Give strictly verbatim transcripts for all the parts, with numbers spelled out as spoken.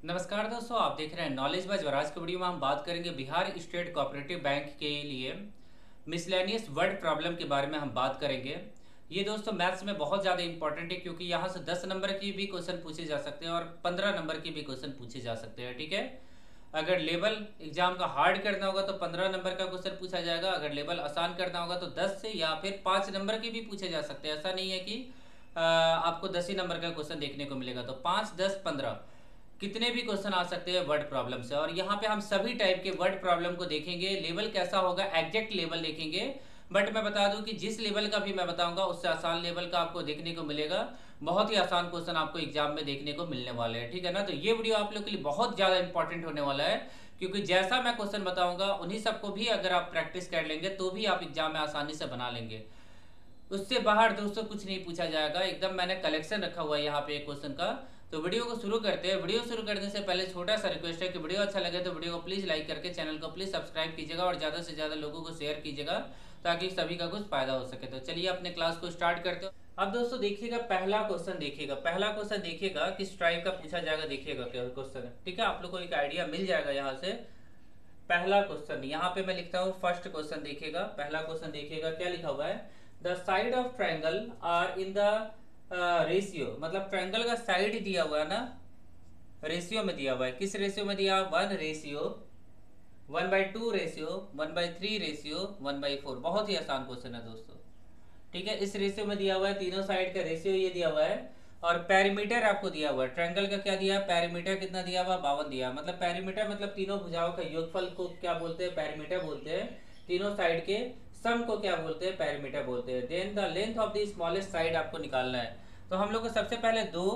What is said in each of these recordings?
नमस्कार दोस्तों, आप देख रहे हैं नॉलेज बाय स्वराज की वीडियो में हम बात करेंगे बिहार स्टेट कोऑपरेटिव बैंक के लिए मिसलेनियस वर्ड प्रॉब्लम के बारे में हम बात करेंगे। ये दोस्तों मैथ्स में बहुत ज़्यादा इंपॉर्टेंट है क्योंकि यहाँ से दस नंबर की भी क्वेश्चन पूछे जा सकते हैं और पंद्रह नंबर की भी क्वेश्चन पूछे जा सकते हैं। ठीक है, अगर लेवल एग्जाम का हार्ड करना होगा तो पंद्रह नंबर का क्वेश्चन पूछा जाएगा, अगर लेवल आसान करना होगा तो दस से या फिर पाँच नंबर के भी पूछे जा सकते हैं। ऐसा नहीं है कि आ, आपको दस ही नंबर का क्वेश्चन देखने को मिलेगा, तो पाँच दस पंद्रह कितने भी क्वेश्चन आ सकते हैं वर्ड प्रॉब्लम से। और यहाँ पे हम सभी टाइप के वर्ड प्रॉब्लम को देखेंगे। लेवल कैसा होगा, एग्जैक्ट लेवल देखेंगे, बट मैं बता दूं कि जिस लेवल का भी मैं बताऊंगा उससे आसान लेवल का आपको देखने को मिलेगा। बहुत ही आसान क्वेश्चन आपको एग्जाम में देखने को मिलने वाले हैं। ठीक है ना, तो ये वीडियो आप लोग के लिए बहुत ज़्यादा इंपॉर्टेंट होने वाला है क्योंकि जैसा मैं क्वेश्चन बताऊंगा उन्हीं सबको भी अगर आप प्रैक्टिस कर लेंगे तो भी आप एग्जाम में आसानी से बना लेंगे। उससे बाहर दोस्तों कुछ नहीं पूछा जाएगा, एकदम मैंने कलेक्शन रखा हुआ है यहाँ पे एक क्वेश्चन का। तो वीडियो को शुरू करते हैं। वीडियो शुरू करने से पहले छोटा सा रिक्वेस्ट है कि वीडियो अच्छा लगे तो वीडियो को प्लीज़ लाइक करके चैनल को प्लीज़ सब्सक्राइब कीजिएगा और ज़्यादा से ज़्यादा लोगों को शेयर कीजिएगा ताकि सभी का कुछ फायदा हो सके। तो चलिए अपने क्लास को स्टार्ट करते हो। अब दोस्तों देखिएगा, पहला क्वेश्चन देखिएगा, पहला क्वेश्चन देखिएगा किस टाइप का पूछा जाएगा, देखिएगा क्या क्वेश्चन है। ठीक है, आप लोग को एक आइडिया मिल जाएगा यहाँ से। पहला क्वेश्चन यहाँ पे मैं लिखता हूँ, फर्स्ट क्वेश्चन देखिएगा, पहला क्वेश्चन देखिएगा क्या लिखा हुआ है। The side of triangle are in the ratio, मतलब ट्रायंगल का साइड दिया हुआ है ना, रेशियो में दिया हुआ है। किस रेशियो में दिया, one ratio one by two ratio one by three ratio one by four. बहुत ही आसान क्वेश्चन है दोस्तों। ठीक है, इस रेशियो में दिया हुआ है, तीनों साइड का रेशियो ये दिया हुआ है और पेरीमीटर आपको दिया हुआ है। ट्रायंगल का क्या दिया है, पेरीमीटर कितना दिया हुआ, बावन दिया। मतलब पेरीमीटर मतलब तीनों भुजाओं का योगफल को क्या बोलते हैं, पेरीमीटर बोलते हैं। तीनों साइड के सम को क्या बोलते हैं, पेरीमीटर बोलते हैं। Then the length of the smallest side आपको निकालना है। तो हम लोग को सबसे पहले दो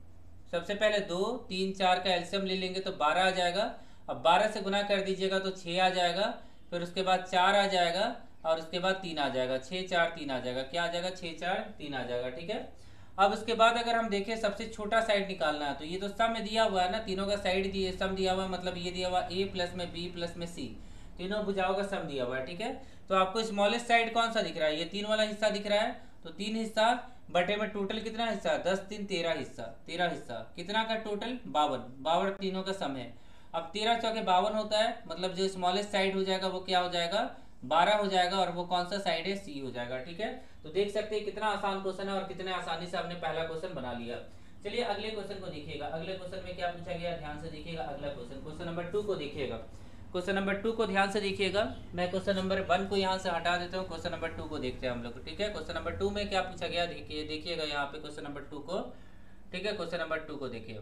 सबसे पहले दो तीन चार का एलसीएम ले लेंगे तो बारह आ जाएगा। अब बारह से गुना कर दीजिएगा तो छः आ जाएगा, फिर उसके बाद चार आ जाएगा और उसके बाद तीन आ जाएगा। छः चार तीन आ जाएगा, क्या आ जाएगा, छः चार तीन आ जाएगा। ठीक है, अब उसके बाद अगर हम देखें सबसे छोटा साइड निकालना है तो ये तो सम में दिया हुआ है ना, तीनों का साइड दिए सम दिया हुआ है, मतलब ये दिया हुआ ए प्लस में बी प्लस में सी, तीनों भुजाओं का सम दिया हुआ है। ठीक है, तो आपको स्मॉलेस्ट साइड कौन सा दिख रहा है, ये तीन वाला हिस्सा दिख रहा है। तो तीन हिस्सा बटे में टोटल कितना हिस्सा, दस तीन तेरह हिस्सा, तेरह हिस्सा कितना का टोटल, बावन। बावन तीनों का सम है। अब तेरह चौके बावन होता है, मतलब जो स्मॉलेस्ट साइड हो जाएगा वो क्या हो जाएगा, बारह हो जाएगा और वो कौन सा साइड है, सी हो जाएगा। ठीक है, तो देख सकते हैं कितना आसान क्वेश्चन है और कितने आसानी से हमने पहला क्वेश्चन बना लिया। चलिए अगले क्वेश्चन को देखिएगा। अगले क्वेश्चन में क्या पूछा गया, ध्यान से देखिएगा। अगला क्वेश्चन, क्वेश्चन नंबर टू को देखिएगा। क्वेश्चन नंबर टू को ध्यान से देखिएगा। मैं क्वेश्चन नंबर वन को यहाँ से हटा देता हूँ, क्वेश्चन नंबर टू को देखते हैं हम लोग। ठीक है, क्वेश्चन नंबर टू में क्या पूछा गया, देखिए देखिएगा यहाँ पे क्वेश्चन नंबर टू को। ठीक है, क्वेश्चन नंबर टू को देखिए,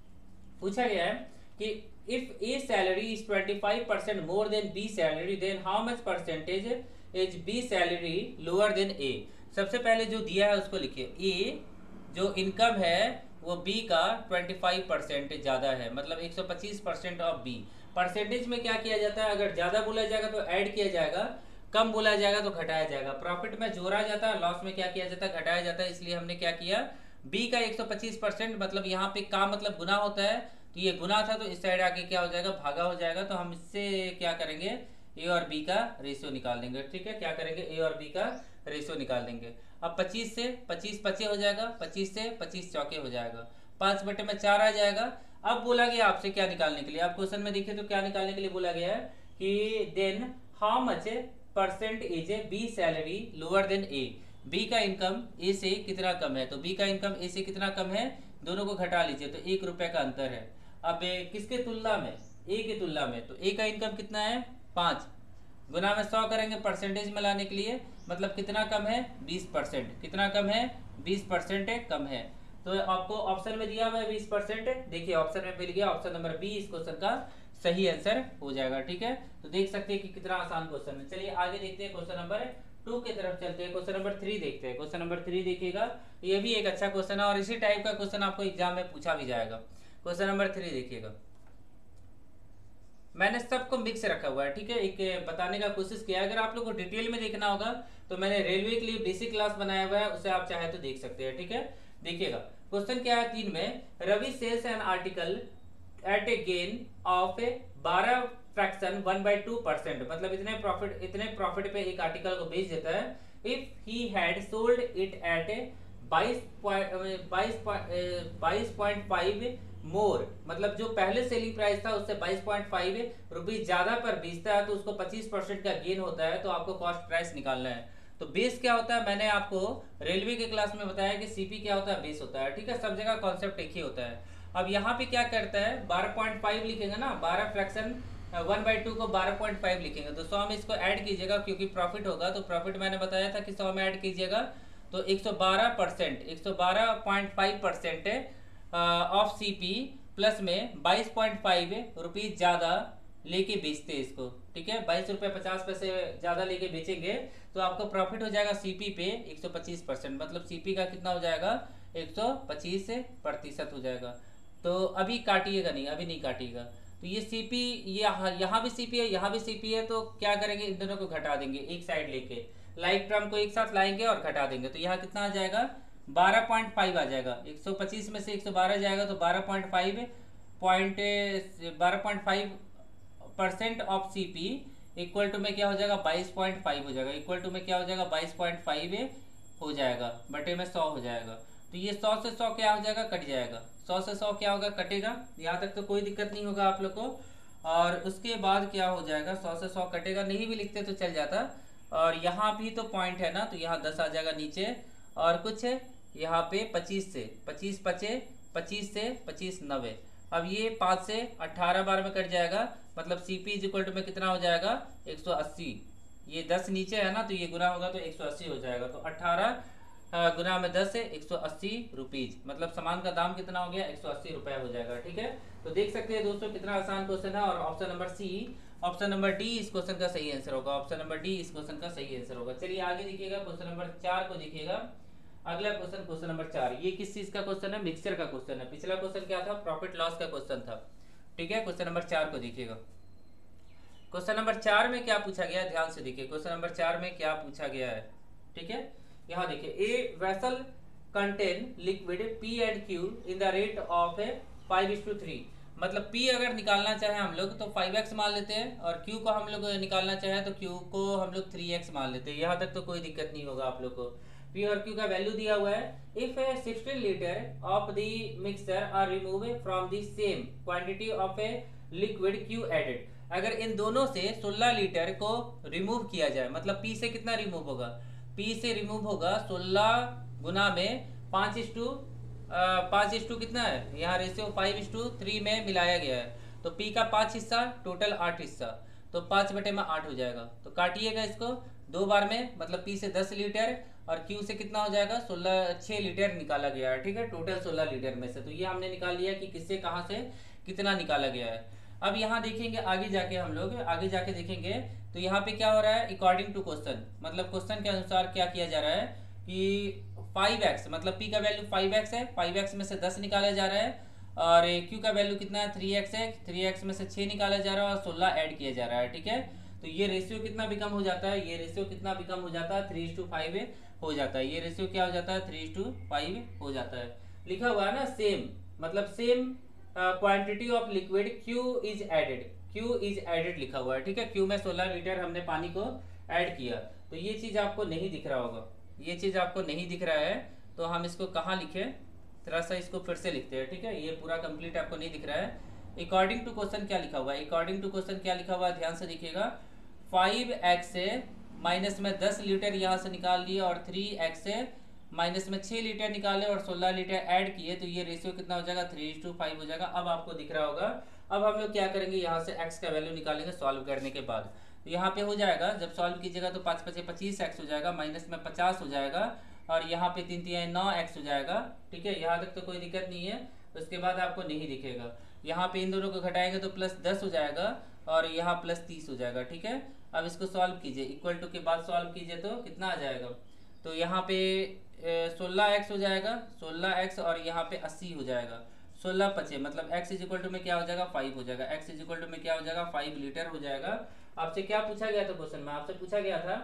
पूछा गया है कि if A salary is twenty five percent more than B salary then how much percentage is B salary lower than A. सबसे पहले जो दिया है उसको लिखिए। ए जो इनकम है वो बी का पच्चीस परसेंट ज़्यादा है, मतलब एक सौ पच्चीस परसेंट ऑफ बी। परसेंटेज में क्या किया जाता है, अगर ज़्यादा बोला जाएगा तो ऐड किया जाएगा, कम बोला जाएगा तो घटाया जाएगा। प्रॉफिट में जोड़ा जाता है, लॉस में क्या किया जाता है, घटाया जाता है। इसलिए हमने क्या किया, बी का एक सौ पच्चीस परसेंट, मतलब यहाँ पे का मतलब गुना होता है, तो ये गुना था तो इस साइड आके क्या हो जाएगा, भागा हो जाएगा। तो हम इससे क्या करेंगे, ए और बी का रेशियो निकाल देंगे। ठीक है, क्या करेंगे, ए और बी का रेशियो निकाल देंगे। अब पच्चीस से पच्चीस पच्चे हो जाएगा, पच्चीस से पच्चीस चौके हो जाएगा, पाँच बटे में चार आ जाएगा। अब बोला गया आपसे क्या निकालने के लिए, आप क्वेश्चन में देखिए तो क्या निकालने के लिए बोला गया है कि then how much percent is B salary lower than A. B का इनकम ए से कितना कम है, तो बी का इनकम ए से कितना कम है, दोनों को घटा लीजिए तो एक रुपए का अंतर है। अब किसके तुलना में, ए की तुलना में, तो ए का इनकम कितना है, पाँच, गुना में सौ करेंगे परसेंटेज में लाने के लिए, मतलब कितना कम है, बीस परसेंट। कितना कम है, बीस परसेंट कम है। तो आपको ऑप्शन में दिया हुआ है बीस परसेंट, देखिए ऑप्शन में मिल गया, ऑप्शन नंबर बी इस क्वेश्चन का सही आंसर हो जाएगा। ठीक है, तो देख सकते हैं कि कितना आसान क्वेश्चन है। चलिए आगे देखते हैं, क्वेश्चन नंबर टू की तरफ चलते हैं। क्वेश्चन नंबर थ्री देखते हैं। क्वेश्चन नंबर थ्री देखिएगा, ये भी एक अच्छा क्वेश्चन है और इसी टाइप का क्वेश्चन आपको एग्जाम में पूछा भी जाएगा। क्वेश्चन नंबर थ्री देखिएगा, मैंने सबको मिक्स रखा हुआ है। ठीक है, एक बताने का कोशिश किया, अगर आप लोग को डिटेल में देखना होगा तो मैंने रेलवे के लिए बेसिक क्लास बनाया हुआ है, उसे आप चाहे तो देख सकते हैं। ठीक है, देखिएगा क्वेश्चन क्या है तीन में, Ravi sells an article at a gain of बारह fraction one by two percent, मतलब इतने प्रॉफिट इतने प्रॉफिट पे एक आर्टिकल को बेच देता है। If he had sold it at बाईस बाईस पॉइंट फाइव मोर, मतलब जो पहले सेलिंग प्राइस था उससे बाईस पॉइंट फाइव रुपीज ज्यादा पर बेचता है तो उसको पच्चीस परसेंट का गेन होता है, तो आपको कॉस्ट प्राइस निकालना है। तो बेस क्या होता है, मैंने आपको रेलवे के क्लास में बताया कि सीपी क्या होता है, बेस होता है, ठीक है। सब जगह कॉन्सेप्ट एक ही होता है। अब यहाँ पे क्या करता है, बारह पॉइंट फाइव लिखेंगे ना, बारह फ्रैक्शन वन बाई टू को बारह पॉइंट फाइव लिखेंगे, तो सौ में इसको ऐड कीजिएगा क्योंकि प्रॉफिट होगा, तो प्रॉफिट मैंने बताया था कि सौ में ऐड कीजिएगा, तो एक सौ बारह परसेंट एक सौ बारह point five percent of CP plus में बाईस पॉइंट फाइव रुपीज ज़्यादा लेके बेचते हैं इसको, ठीक है। बाईस रुपये पचास पैसे ज़्यादा लेके बेचेंगे तो आपको प्रॉफिट हो जाएगा सीपी पे एक सौ पच्चीस परसेंट, मतलब सीपी का कितना हो जाएगा, एक सौ पच्चीस प्रतिशत हो जाएगा। तो अभी काटिएगा नहीं, अभी नहीं काटिएगा। तो ये सीपी, ये यहाँ यहाँ भी सीपी है, यहाँ भी सीपी है, तो क्या करेंगे, इन दोनों को घटा देंगे एक साइड लेके, लाइक टर्म को एक साथ लाएंगे और घटा देंगे, तो यहाँ कितना आ जाएगा, बारह पॉइंट फाइव आ जाएगा। एक सौ पच्चीस में से एक सौ बारह जाएगा तो बारह पॉइंट फाइव पॉइंट बारह point five percent of CP equal to में क्या हो जाएगा, बाईस पॉइंट फाइव हो जाएगा, इक्वल टू में क्या हो जाएगा, बाईस पॉइंट फाइव हो जाएगा, बटे में सौ हो जाएगा। तो ये सौ से सौ क्या हो जाएगा, कट जाएगा, सौ से सौ क्या होगा, कटेगा। यहाँ तक तो कोई दिक्कत नहीं होगा आप लोग को। और उसके बाद क्या हो जाएगा, सौ से सौ कटेगा, नहीं भी लिखते तो चल जाता। और यहाँ भी तो पॉइंट है ना, तो यहाँ दस आ जाएगा नीचे, और कुछ यहाँ पे पच्चीस से पच्चीस पचे पच्चीस से पच्चीस नब्बे। अब ये पाँच से अट्ठारह बार में कट जाएगा, मतलब C P is equal to में कितना हो जाएगा, एक सौ अस्सी। ये दस नीचे है ना, तो ये गुना होगा तो एक सौ अस्सी हो जाएगा, तो अट्ठारह गुना में दस है एक सौ अस्सी रुपीज, मतलब सामान का दाम कितना हो गया, एक सौ अस्सी रुपये हो जाएगा, ठीक है। तो देख सकते हैं दोस्तों कितना आसान क्वेश्चन है। और option number C, option number D इस क्वेश्चन का सही आंसर होगा, ऑप्शन नंबर डी इस क्वेश्चन का सही आंसर होगा। चलिए आगे देखिएगा, क्वेश्चन नंबर चार को देखिएगा। अगला क्वेश्चन, क्वेश्चन नंबर चार, ये किस चीज का क्वेश्चन है, मिक्सचर का क्वेश्चन है। पिछला क्वेश्चन क्या था, प्रॉफिट लॉस का क्वेश्चन था, ठीक है। क्वेश्चन नंबर चार को देखिएगा। क्वेश्चन नंबर चार में क्या पूछा गया है, ध्यान से देखिए, क्वेश्चन नंबर चार में क्या पूछा गया है, ठीक है। यहाँ देखिए, a vessel contain liquid P and Q in the rate of five is two three, मतलब P अगर निकालना चाहे हम लोग तो फाइव एक्स मान लेते हैं, और Q को हम लोग निकालना चाहे तो Q को हम लोग थ्री एक्स मान लेते हैं। यहाँ तक तो कोई दिक्कत नहीं होगा आप लोग को। P और Q का वैल्यू दिया हुआ है। If sixteen litre of the mixture are remove from the same quantity of a liquid Q added, अगर इन दोनों से सोलह लीटर को रिमूव किया जाए, मतलब P से कितना रिमूव होगा, P से रिमूव होगा सोलह गुना में पाँच इस टू पाँच इस टू कितना है, यहाँ ratio five is two three में मिलाया गया है, तो P का पाँच हिस्सा टोटल आठ हिस्सा, तो पाँच बटे में आठ हो जाएगा। तो काटिएगा इसको दो बार में, मतलब P से दस लीटर और Q से कितना हो जाएगा, सोलह छः लीटर निकाला गया है, ठीक है, टोटल सोलह लीटर में से। तो ये हमने निकाल लिया कि किससे कहाँ से कितना निकाला गया है। अब यहाँ देखेंगे आगे जाके, हम लोग आगे जाके देखेंगे तो यहाँ पे क्या हो रहा है, अकॉर्डिंग टू क्वेश्चन, मतलब क्वेश्चन के अनुसार क्या किया जा रहा है कि फाइव एक्स, मतलब P का वैल्यू फाइव एक्स है, फाइव एक्स में से दस निकाला जा रहा है, और Q का वैल्यू कितना है, थ्री एक्स है, थ्री एक्स में से छः निकाला जा रहा है और सोलह ऐड किया जा रहा है, ठीक है। तो ये रेशियो कितना बिकम हो जाता है, ये रेशियो कितना बिकम हो जाता है, थ्री इज टू फाइव हो जाता है। ये रेशियो क्या हो जाता है, थ्री इज टू फाइव हो जाता है। लिखा हुआ है ना सेम, मतलब same quantity of liquid Q is added, Q is added लिखा हुआ है, ठीक है। Q में सोलह लीटर हमने पानी को ऐड किया, तो ये चीज़ आपको नहीं दिख रहा होगा, ये चीज़ आपको नहीं दिख रहा है, तो हम इसको कहाँ लिखें, थोड़ा सा इसको फिर से लिखते हैं, ठीक है। ये पूरा कंप्लीट आपको नहीं दिख रहा है। अकॉर्डिंग टू क्वेश्चन क्या लिखा हुआ है, अकॉर्डिंग टू क्वेश्चन क्या लिखा हुआ है, ध्यान से देखिएगा। फाइव एक्स से माइनस में दस लीटर यहाँ से निकाल लिए, और थ्री एक्स से माइनस में छः लीटर निकाले और सोलह लीटर ऐड किए, तो ये रेशियो कितना हो जाएगा, थ्री इज टू फाइव हो जाएगा। अब आपको दिख रहा होगा। अब हम लोग क्या करेंगे, यहाँ से x का वैल्यू निकालेंगे सॉल्व करने के बाद। तो यहाँ पे हो जाएगा, जब सॉल्व कीजिएगा तो पाँच पचे पच्चीस एक्स हो जाएगा, माइनस में पचास हो जाएगा, और यहाँ पे तीन तीन नौ एक्स हो जाएगा, ठीक है। यहाँ तक तो कोई दिक्कत नहीं है। उसके बाद आपको नहीं दिखेगा, यहाँ पे इन दोनों को घटाएंगे तो प्लस दस हो जाएगा, और यहाँ प्लस तीस हो जाएगा, ठीक है। अब इसको सॉल्व कीजिए, इक्वल टू के बाद सॉल्व कीजिए तो कितना आ जाएगा, तो यहाँ पे सोलह एक्स हो जाएगा, सोलह एक्स और यहाँ पे अस्सी हो जाएगा, सोलह पचे मतलब x इज इक्वल टू में क्या हो जाएगा, फाइव हो जाएगा, x इज इक्वल टू में क्या हो जाएगा, फाइव लीटर हो जाएगा। आपसे क्या पूछा गया था क्वेश्चन में, आपसे पूछा गया था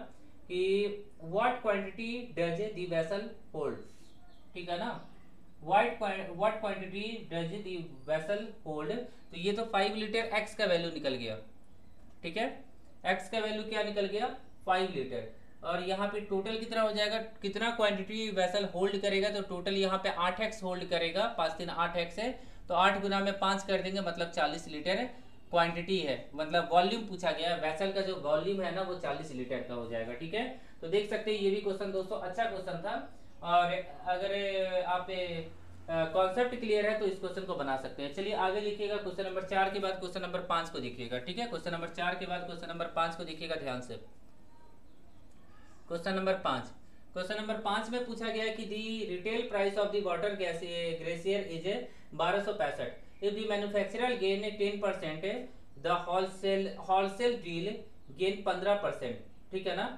कि what quantity does the vessel hold, ठीक है ना, what what quantity does the vessel hold. तो ये तो फाइव लीटर x का वैल्यू निकल गया, ठीक है, x का वैल्यू क्या निकल गया, फाइव लीटर, और यहाँ पे टोटल कितना हो जाएगा, कितना क्वांटिटी वेसल होल्ड करेगा, तो टोटल यहाँ पे आठ एक्स होल्ड करेगा, पाँच तीन आठ एक्स है, तो आठ गुना में पाँच कर देंगे, मतलब चालीस लीटर क्वांटिटी है, मतलब वॉल्यूम पूछा गया है, वेसल का जो वॉल्यूम है ना वो चालीस लीटर का हो जाएगा। ठीक है, तो देख सकते हैं ये भी क्वेश्चन दोस्तों अच्छा क्वेश्चन था, और अगर आप कॉन्सेप्ट क्लियर है तो इस क्वेश्चन को बना सकते हैं। चलिए आगे लिखिएगा, क्वेश्चन नंबर चार के बाद क्वेश्चन नंबर पाँच को देखिएगा। ठीक है, क्वेश्चन नंबर चार के बाद क्वेश्चन नंबर पाँच को देखिएगा ध्यान से। क्वेश्चन नंबर पाँच क्वेश्चन नंबर पाँच में पूछा गया है कि the retail price of the water glacier is बारह सौ पैंसठ, if the manufacturer gain ten percent, the wholesale wholesale deal gain पंद्रह परसेंट, ठीक है ना,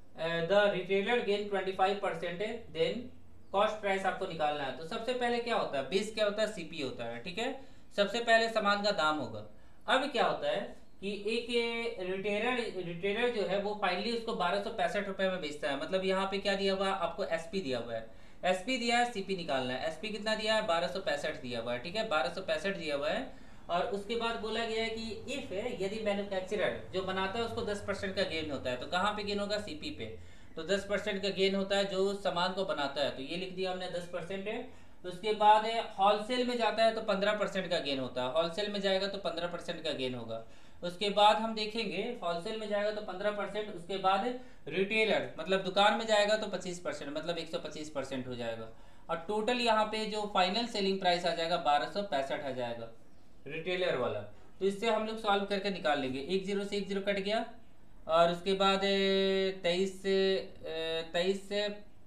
the retailer gain twenty five percent, then cost price आपको निकालना है। तो सबसे पहले क्या होता है, बेस क्या होता है, सीपी होता है। ठीक है, सबसे पहले सामान का दाम होगा। अब क्या होता है कि एक रिटेलर रिटेलर जो है वो फाइनली उसको बारह सौ पैंसठ रुपए में बेचता है, मतलब यहाँ पे क्या दिया हुआ है आपको, एसपी दिया हुआ है, एसपी दिया है, सीपी निकालना है। एसपी कितना दिया है, बारह सौ पैंसठ दिया हुआ है। ठीक है, बारह सौ पैंसठ दिया हुआ है, और उसके बाद बोला गया है कि इफ यदि मैन्युफैक्चरर जो बनाता है उसको दस परसेंट का गेन होता है, तो कहाँ पे गेन होगा, सीपी पे। तो दस परसेंट का गेन होता है जो सामान को बनाता है, तो ये लिख दिया हमने दस परसेंट है। तो उसके बाद होलसेल में जाता है तो पंद्रह परसेंट का गेन होता है, होलसेल में जाएगा तो पंद्रह परसेंट का गेन होगा। उसके बाद हम देखेंगे होलसेल में जाएगा तो पंद्रह परसेंट, उसके बाद रिटेलर मतलब दुकान में जाएगा तो पच्चीस परसेंट, मतलब एक सौ पच्चीस परसेंट हो जाएगा, और टोटल यहाँ पे जो फाइनल सेलिंग प्राइस आ जाएगा बारह सौ पैंसठ आ जाएगा रिटेलर वाला। तो इससे हम लोग सॉल्व करके निकाल लेंगे, एक जीरो से एक जीरो कट गया, और उसके बाद तेईस तेईस से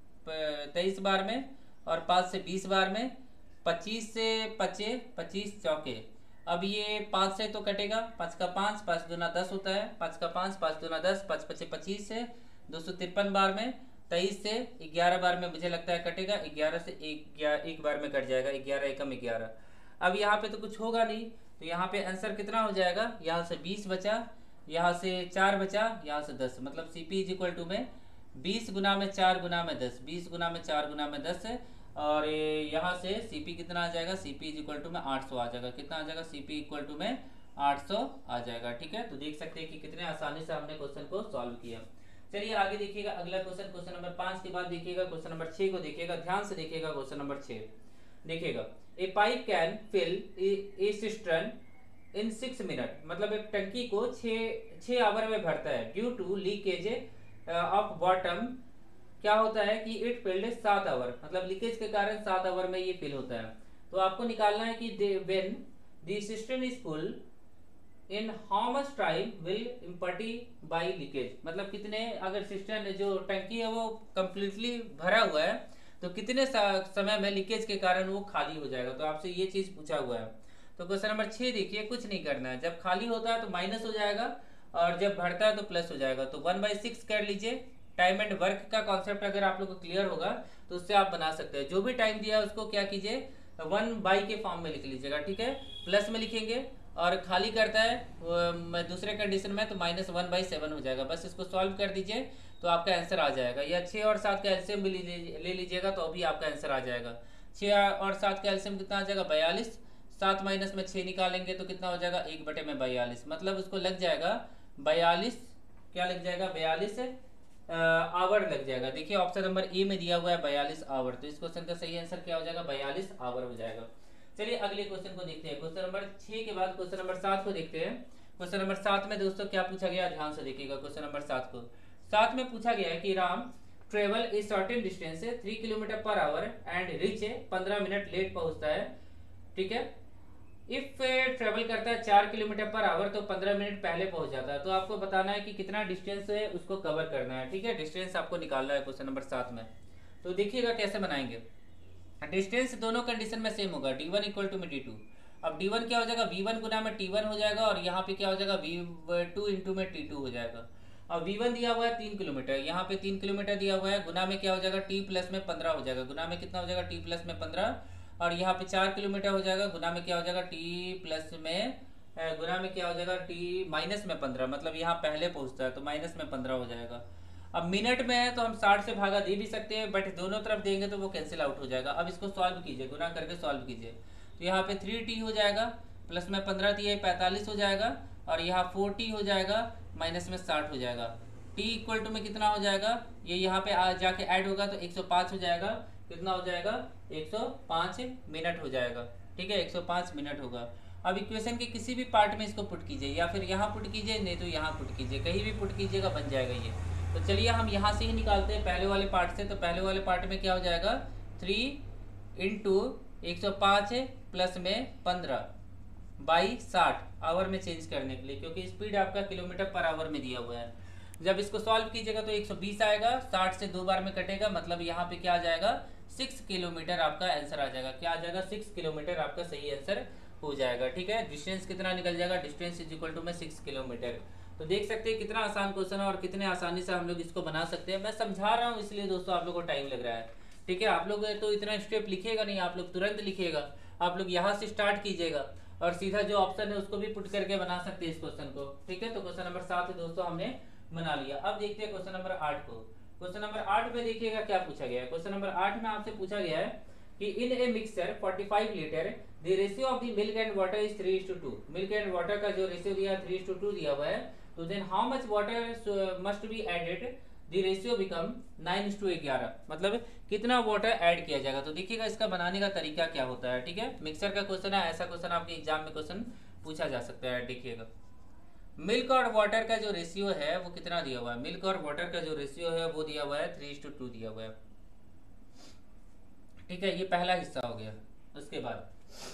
तेईस बार में, और पाँच से बीस बार में, पच्चीस से पचे पच्चीस चौके। अब ये पाँच से तो कटेगा, पाँच का पाँच, पाँच दूना दस होता है, पाँच का पाँच, पाँच दूना दस, पाँच पचे पच्चीस से दो सौ तिरपन बार में, तेईस से ग्यारह बार में मुझे लगता है कटेगा, ग्यारह से एक एक बार में कट जाएगा, ग्यारह एकम ग्यारह। अब यहाँ पे तो कुछ होगा नहीं, तो यहाँ पे आंसर कितना हो जाएगा, यहाँ से बीस बचा, यहाँ से चार बचा, यहाँ से दस, मतलब C P is equal to में बीस गुना में चार गुना में दस, बीस गुना में चार गुना में दस है, और यहाँ से सीपी कितना आ जाएगा, सीपी इज इक्वल टू में आठ सौ आ जाएगा। कितना आ जाएगा, सीपी इक्वल टू में आठ सौ आ जाएगा। ठीक है, तो देख सकते हैं कि कितने आसानी से हमने क्वेश्चन को सॉल्व किया। चलिए आगे देखिएगा अगला क्वेश्चन, क्वेश्चन नंबर पाँच के बाद देखिएगा क्वेश्चन नंबर छः को देखिएगा, ध्यान से देखिएगा क्वेश्चन नंबर छः देखिएगा। A pipe can fill a cistern in six minute, मतलब एक टंकी को छः छः आवर में भरता है, due to leakage of bottom क्या होता है कि इट फिल्ड सात आवर, मतलब लीकेज के कारण सात आवर में ये फिल होता है। तो आपको निकालना है कि when the system is full in how much time will empty by leakage, मतलब कितने, अगर सिस्टम जो टंकी है वो कंप्लीटली भरा हुआ है तो कितने समय में लीकेज के कारण वो खाली हो जाएगा। तो आपसे ये चीज पूछा हुआ है। तो क्वेश्चन नंबर छः देखिए, कुछ नहीं करना है, जब खाली होता है तो माइनस हो जाएगा, और जब बढ़ता है तो प्लस हो जाएगा। तो वन बाई सिक्स कर लीजिए। टाइम एंड वर्क का कॉन्सेप्ट अगर आप लोग को क्लियर होगा तो उससे आप बना सकते हैं। जो भी टाइम दिया है उसको क्या कीजिए, वन बाई के फॉर्म में लिख लीजिएगा। ठीक है, प्लस में लिखेंगे, और खाली करता है दूसरे कंडीशन में तो माइनस वन बाई सेवन हो जाएगा। बस इसको सॉल्व कर दीजिए तो आपका आंसर आ जाएगा। या छः और सात का एलसीएम भी ले लीजिएगा तो अभी आपका आंसर आ जाएगा। छः और सात का एलसीएम कितना आ जाएगा, बयालीस, सात माइनस में छः निकालेंगे तो कितना हो जाएगा, एक बटे में बयालीस, मतलब उसको लग जाएगा बयालीस, क्या लग जाएगा, बयालीस आवर लग जाएगा। देखिए ऑप्शन नंबर ए में दिया हुआ है बयालीस आवर, तो इस क्वेश्चन का सही आंसर क्या हो जाएगा, बयालीस आवर हो जाएगा। चलिए अगले क्वेश्चन को देखते हैं। क्वेश्चन नंबर छः के बाद क्वेश्चन नंबर सात को देखते हैं। क्वेश्चन नंबर सात में दोस्तों क्या पूछा गया, ध्यान से देखिएगा। क्वेश्चन नंबर सात को सात में पूछा गया है कि Ram travel a certain distance three kilometre per hour and reach पंद्रह मिनट लेट पहुंचता है। ठीक है, इफ ट्रेवल करता है चार किलोमीटर पर आवर तो पंद्रह मिनट पहले पहुंच जाता है। तो आपको बताना है कि कितना डिस्टेंस है उसको कवर करना है। ठीक है, डिस्टेंस आपको निकालना है क्वेश्चन नंबर सात में। तो देखिएगा कैसे बनाएंगे। डिस्टेंस दोनों कंडीशन में सेम होगा, डी वन इक्वल टू में डी टू। अब डी वन क्या हो जाएगा, वी वन गुना में टी वन हो जाएगा, और यहाँ पे क्या हो जाएगा, वी टू इंटू में टी टू हो जाएगा। अब वी वन दिया हुआ है तीन किलोमीटर, यहाँ पे तीन किलोमीटर दिया हुआ है, गुना में क्या हो जाएगा, टी प्लस में पंद्रह हो जाएगा, गुना में कितना हो जाएगा, टी प्लस में पंद्रह, और यहाँ पे चार किलोमीटर हो जाएगा, गुना में क्या हो जाएगा, टी प्लस में गुना में क्या हो जाएगा, टी माइनस में पंद्रह, मतलब यहाँ पहले पहुँचता है तो माइनस में पंद्रह हो जाएगा। अब मिनट में है तो हम साठ से भागा दे भी सकते हैं, बट दोनों तरफ देंगे तो वो कैंसिल आउट हो जाएगा। अब इसको सॉल्व कीजिए, गुना करके सॉल्व कीजिए। तो यहाँ पे थ्री टी हो जाएगा, प्लस में पंद्रह दिए पैंतालीस हो जाएगा, और यहाँ फोर टी हो जाएगा, माइनस में साठ हो जाएगा। टी इक्वल टू में कितना हो जाएगा, ये यहाँ पे आ जाके ऐड होगा तो एक सौ पाँच हो जाएगा। कितना हो जाएगा, एक सौ पाँच मिनट हो जाएगा। ठीक है, एक सौ पाँच मिनट होगा। अब इक्वेशन के किसी भी पार्ट में इसको पुट कीजिए, या फिर यहाँ पुट कीजिए, नहीं तो यहाँ पुट कीजिए, कहीं भी पुट कीजिएगा बन जाएगा ये। तो चलिए हम यहाँ से ही निकालते हैं पहले वाले पार्ट से। तो पहले वाले पार्ट में क्या हो जाएगा, थ्री इंटू एक सौ पाँच प्लस में पंद्रह बाई साठ आवर में चेंज करने के लिए, क्योंकि स्पीड आपका किलोमीटर पर आवर में दिया हुआ है। जब इसको सॉल्व कीजिएगा तो एक सौ बीस आएगा, साठ से दो बार में कटेगा, मतलब यहाँ पे क्या आ जाएगा, सिक्स किलोमीटर आपका आंसर आ जाएगा। क्या आ जाएगा, सिक्स किलोमीटर आपका सही आंसर हो जाएगा। ठीक है, डिस्टेंस कितना निकल जाएगा, डिस्टेंस इज इक्वल टू में सिक्स किलोमीटर। तो देख सकते हैं कितना आसान क्वेश्चन है और कितने आसानी से हम लोग इसको बना सकते हैं। मैं समझा रहा हूँ इसलिए दोस्तों आप लोग को टाइम लग रहा है। ठीक है, आप लोग तो इतना स्टेप लिखिएगा नहीं, आप लोग तुरंत लिखिएगा। आप लोग यहाँ से स्टार्ट कीजिएगा और सीधा जो ऑप्शन है उसको भी पुट करके बना सकते हैं इस क्वेश्चन को। ठीक है, तो क्वेश्चन नंबर सात दोस्तों हमने बना लिया। अब देखते हैं क्वेश्चन नंबर आठ को। क्वेश्चन नंबर आठ में देखिएगा क्या पूछा गया है। क्वेश्चन नंबर आठ में आपसे पूछा गया है कि इन ए मिक्सचर पैंतालीस litre the ratio of the milk and water is three is two two. Milk and water का जो रेशियो दिया है थ्री इज टू टू दिया हुआ है। तो then how much water must be added the ratio become nine is two ग्यारह, मतलब कितना वाटर ऐड किया जाएगा। तो देखिएगा इसका बनाने का तरीका क्या होता है। ठीक है, मिक्सर का क्वेश्चन है, ऐसा क्वेश्चन आपके एग्जाम में क्वेश्चन पूछा जा सकता है। देखिएगा मिल्क और वाटर का जो रेशियो है वो कितना दिया हुआ है, मिल्क और वाटर का जो रेशियो है वो दिया हुआ है थ्री इज टू टू दिया हुआ है। ठीक है, ये पहला हिस्सा हो गया। उसके बाद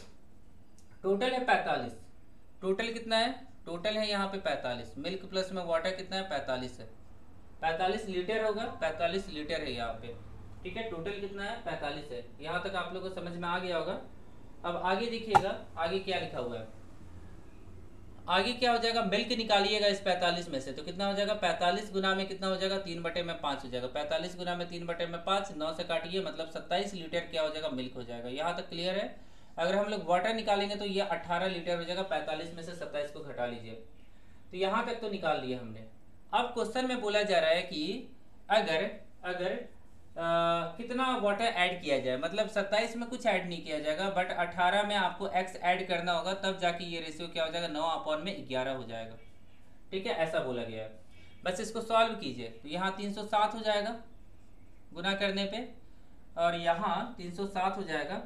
टोटल है पैंतालीस। टोटल कितना है, टोटल है यहाँ पे पैंतालीस। मिल्क प्लस में वाटर कितना है, पैंतालीस है। पैंतालीस लीटर होगा, पैंतालीस लीटर है यहाँ पे। ठीक है, टोटल कितना है, पैंतालीस है। यहाँ तक आप लोगों को समझ में आ गया होगा। अब आगे देखिएगा आगे क्या लिखा हुआ है। आगे क्या हो जाएगा, मिल्क निकालिएगा इस पैंतालीस में से, तो कितना हो जाएगा, पैंतालीस गुना में कितना हो जाएगा, तीन बटे में पाँच हो जाएगा। पैंतालीस गुना में तीन बटे में पाँच, नौ से काटिए, मतलब सत्ताईस लीटर क्या हो जाएगा, मिल्क हो जाएगा। यहाँ तक क्लियर है। अगर हम लोग वाटर निकालेंगे तो ये अट्ठारह लीटर हो जाएगा। पैंतालीस में से सत्ताईस को घटा लीजिए। तो यहाँ तक तो निकाल लिया हमने। अब क्वेश्चन में बोला जा रहा है कि अगर अगर आ, कितना वाटर ऐड किया जाए, मतलब सत्ताईस में कुछ ऐड नहीं किया जाएगा, बट अठारह में आपको एक्स ऐड करना होगा, तब जाके ये रेशियो क्या हो जाएगा, नौ अपॉन में ग्यारह हो जाएगा। ठीक है, ऐसा बोला गया है। बस इसको सॉल्व कीजिए। तो यहाँ तीन सौ सात हो जाएगा गुना करने पे, और यहाँ तीन सौ सात हो जाएगा।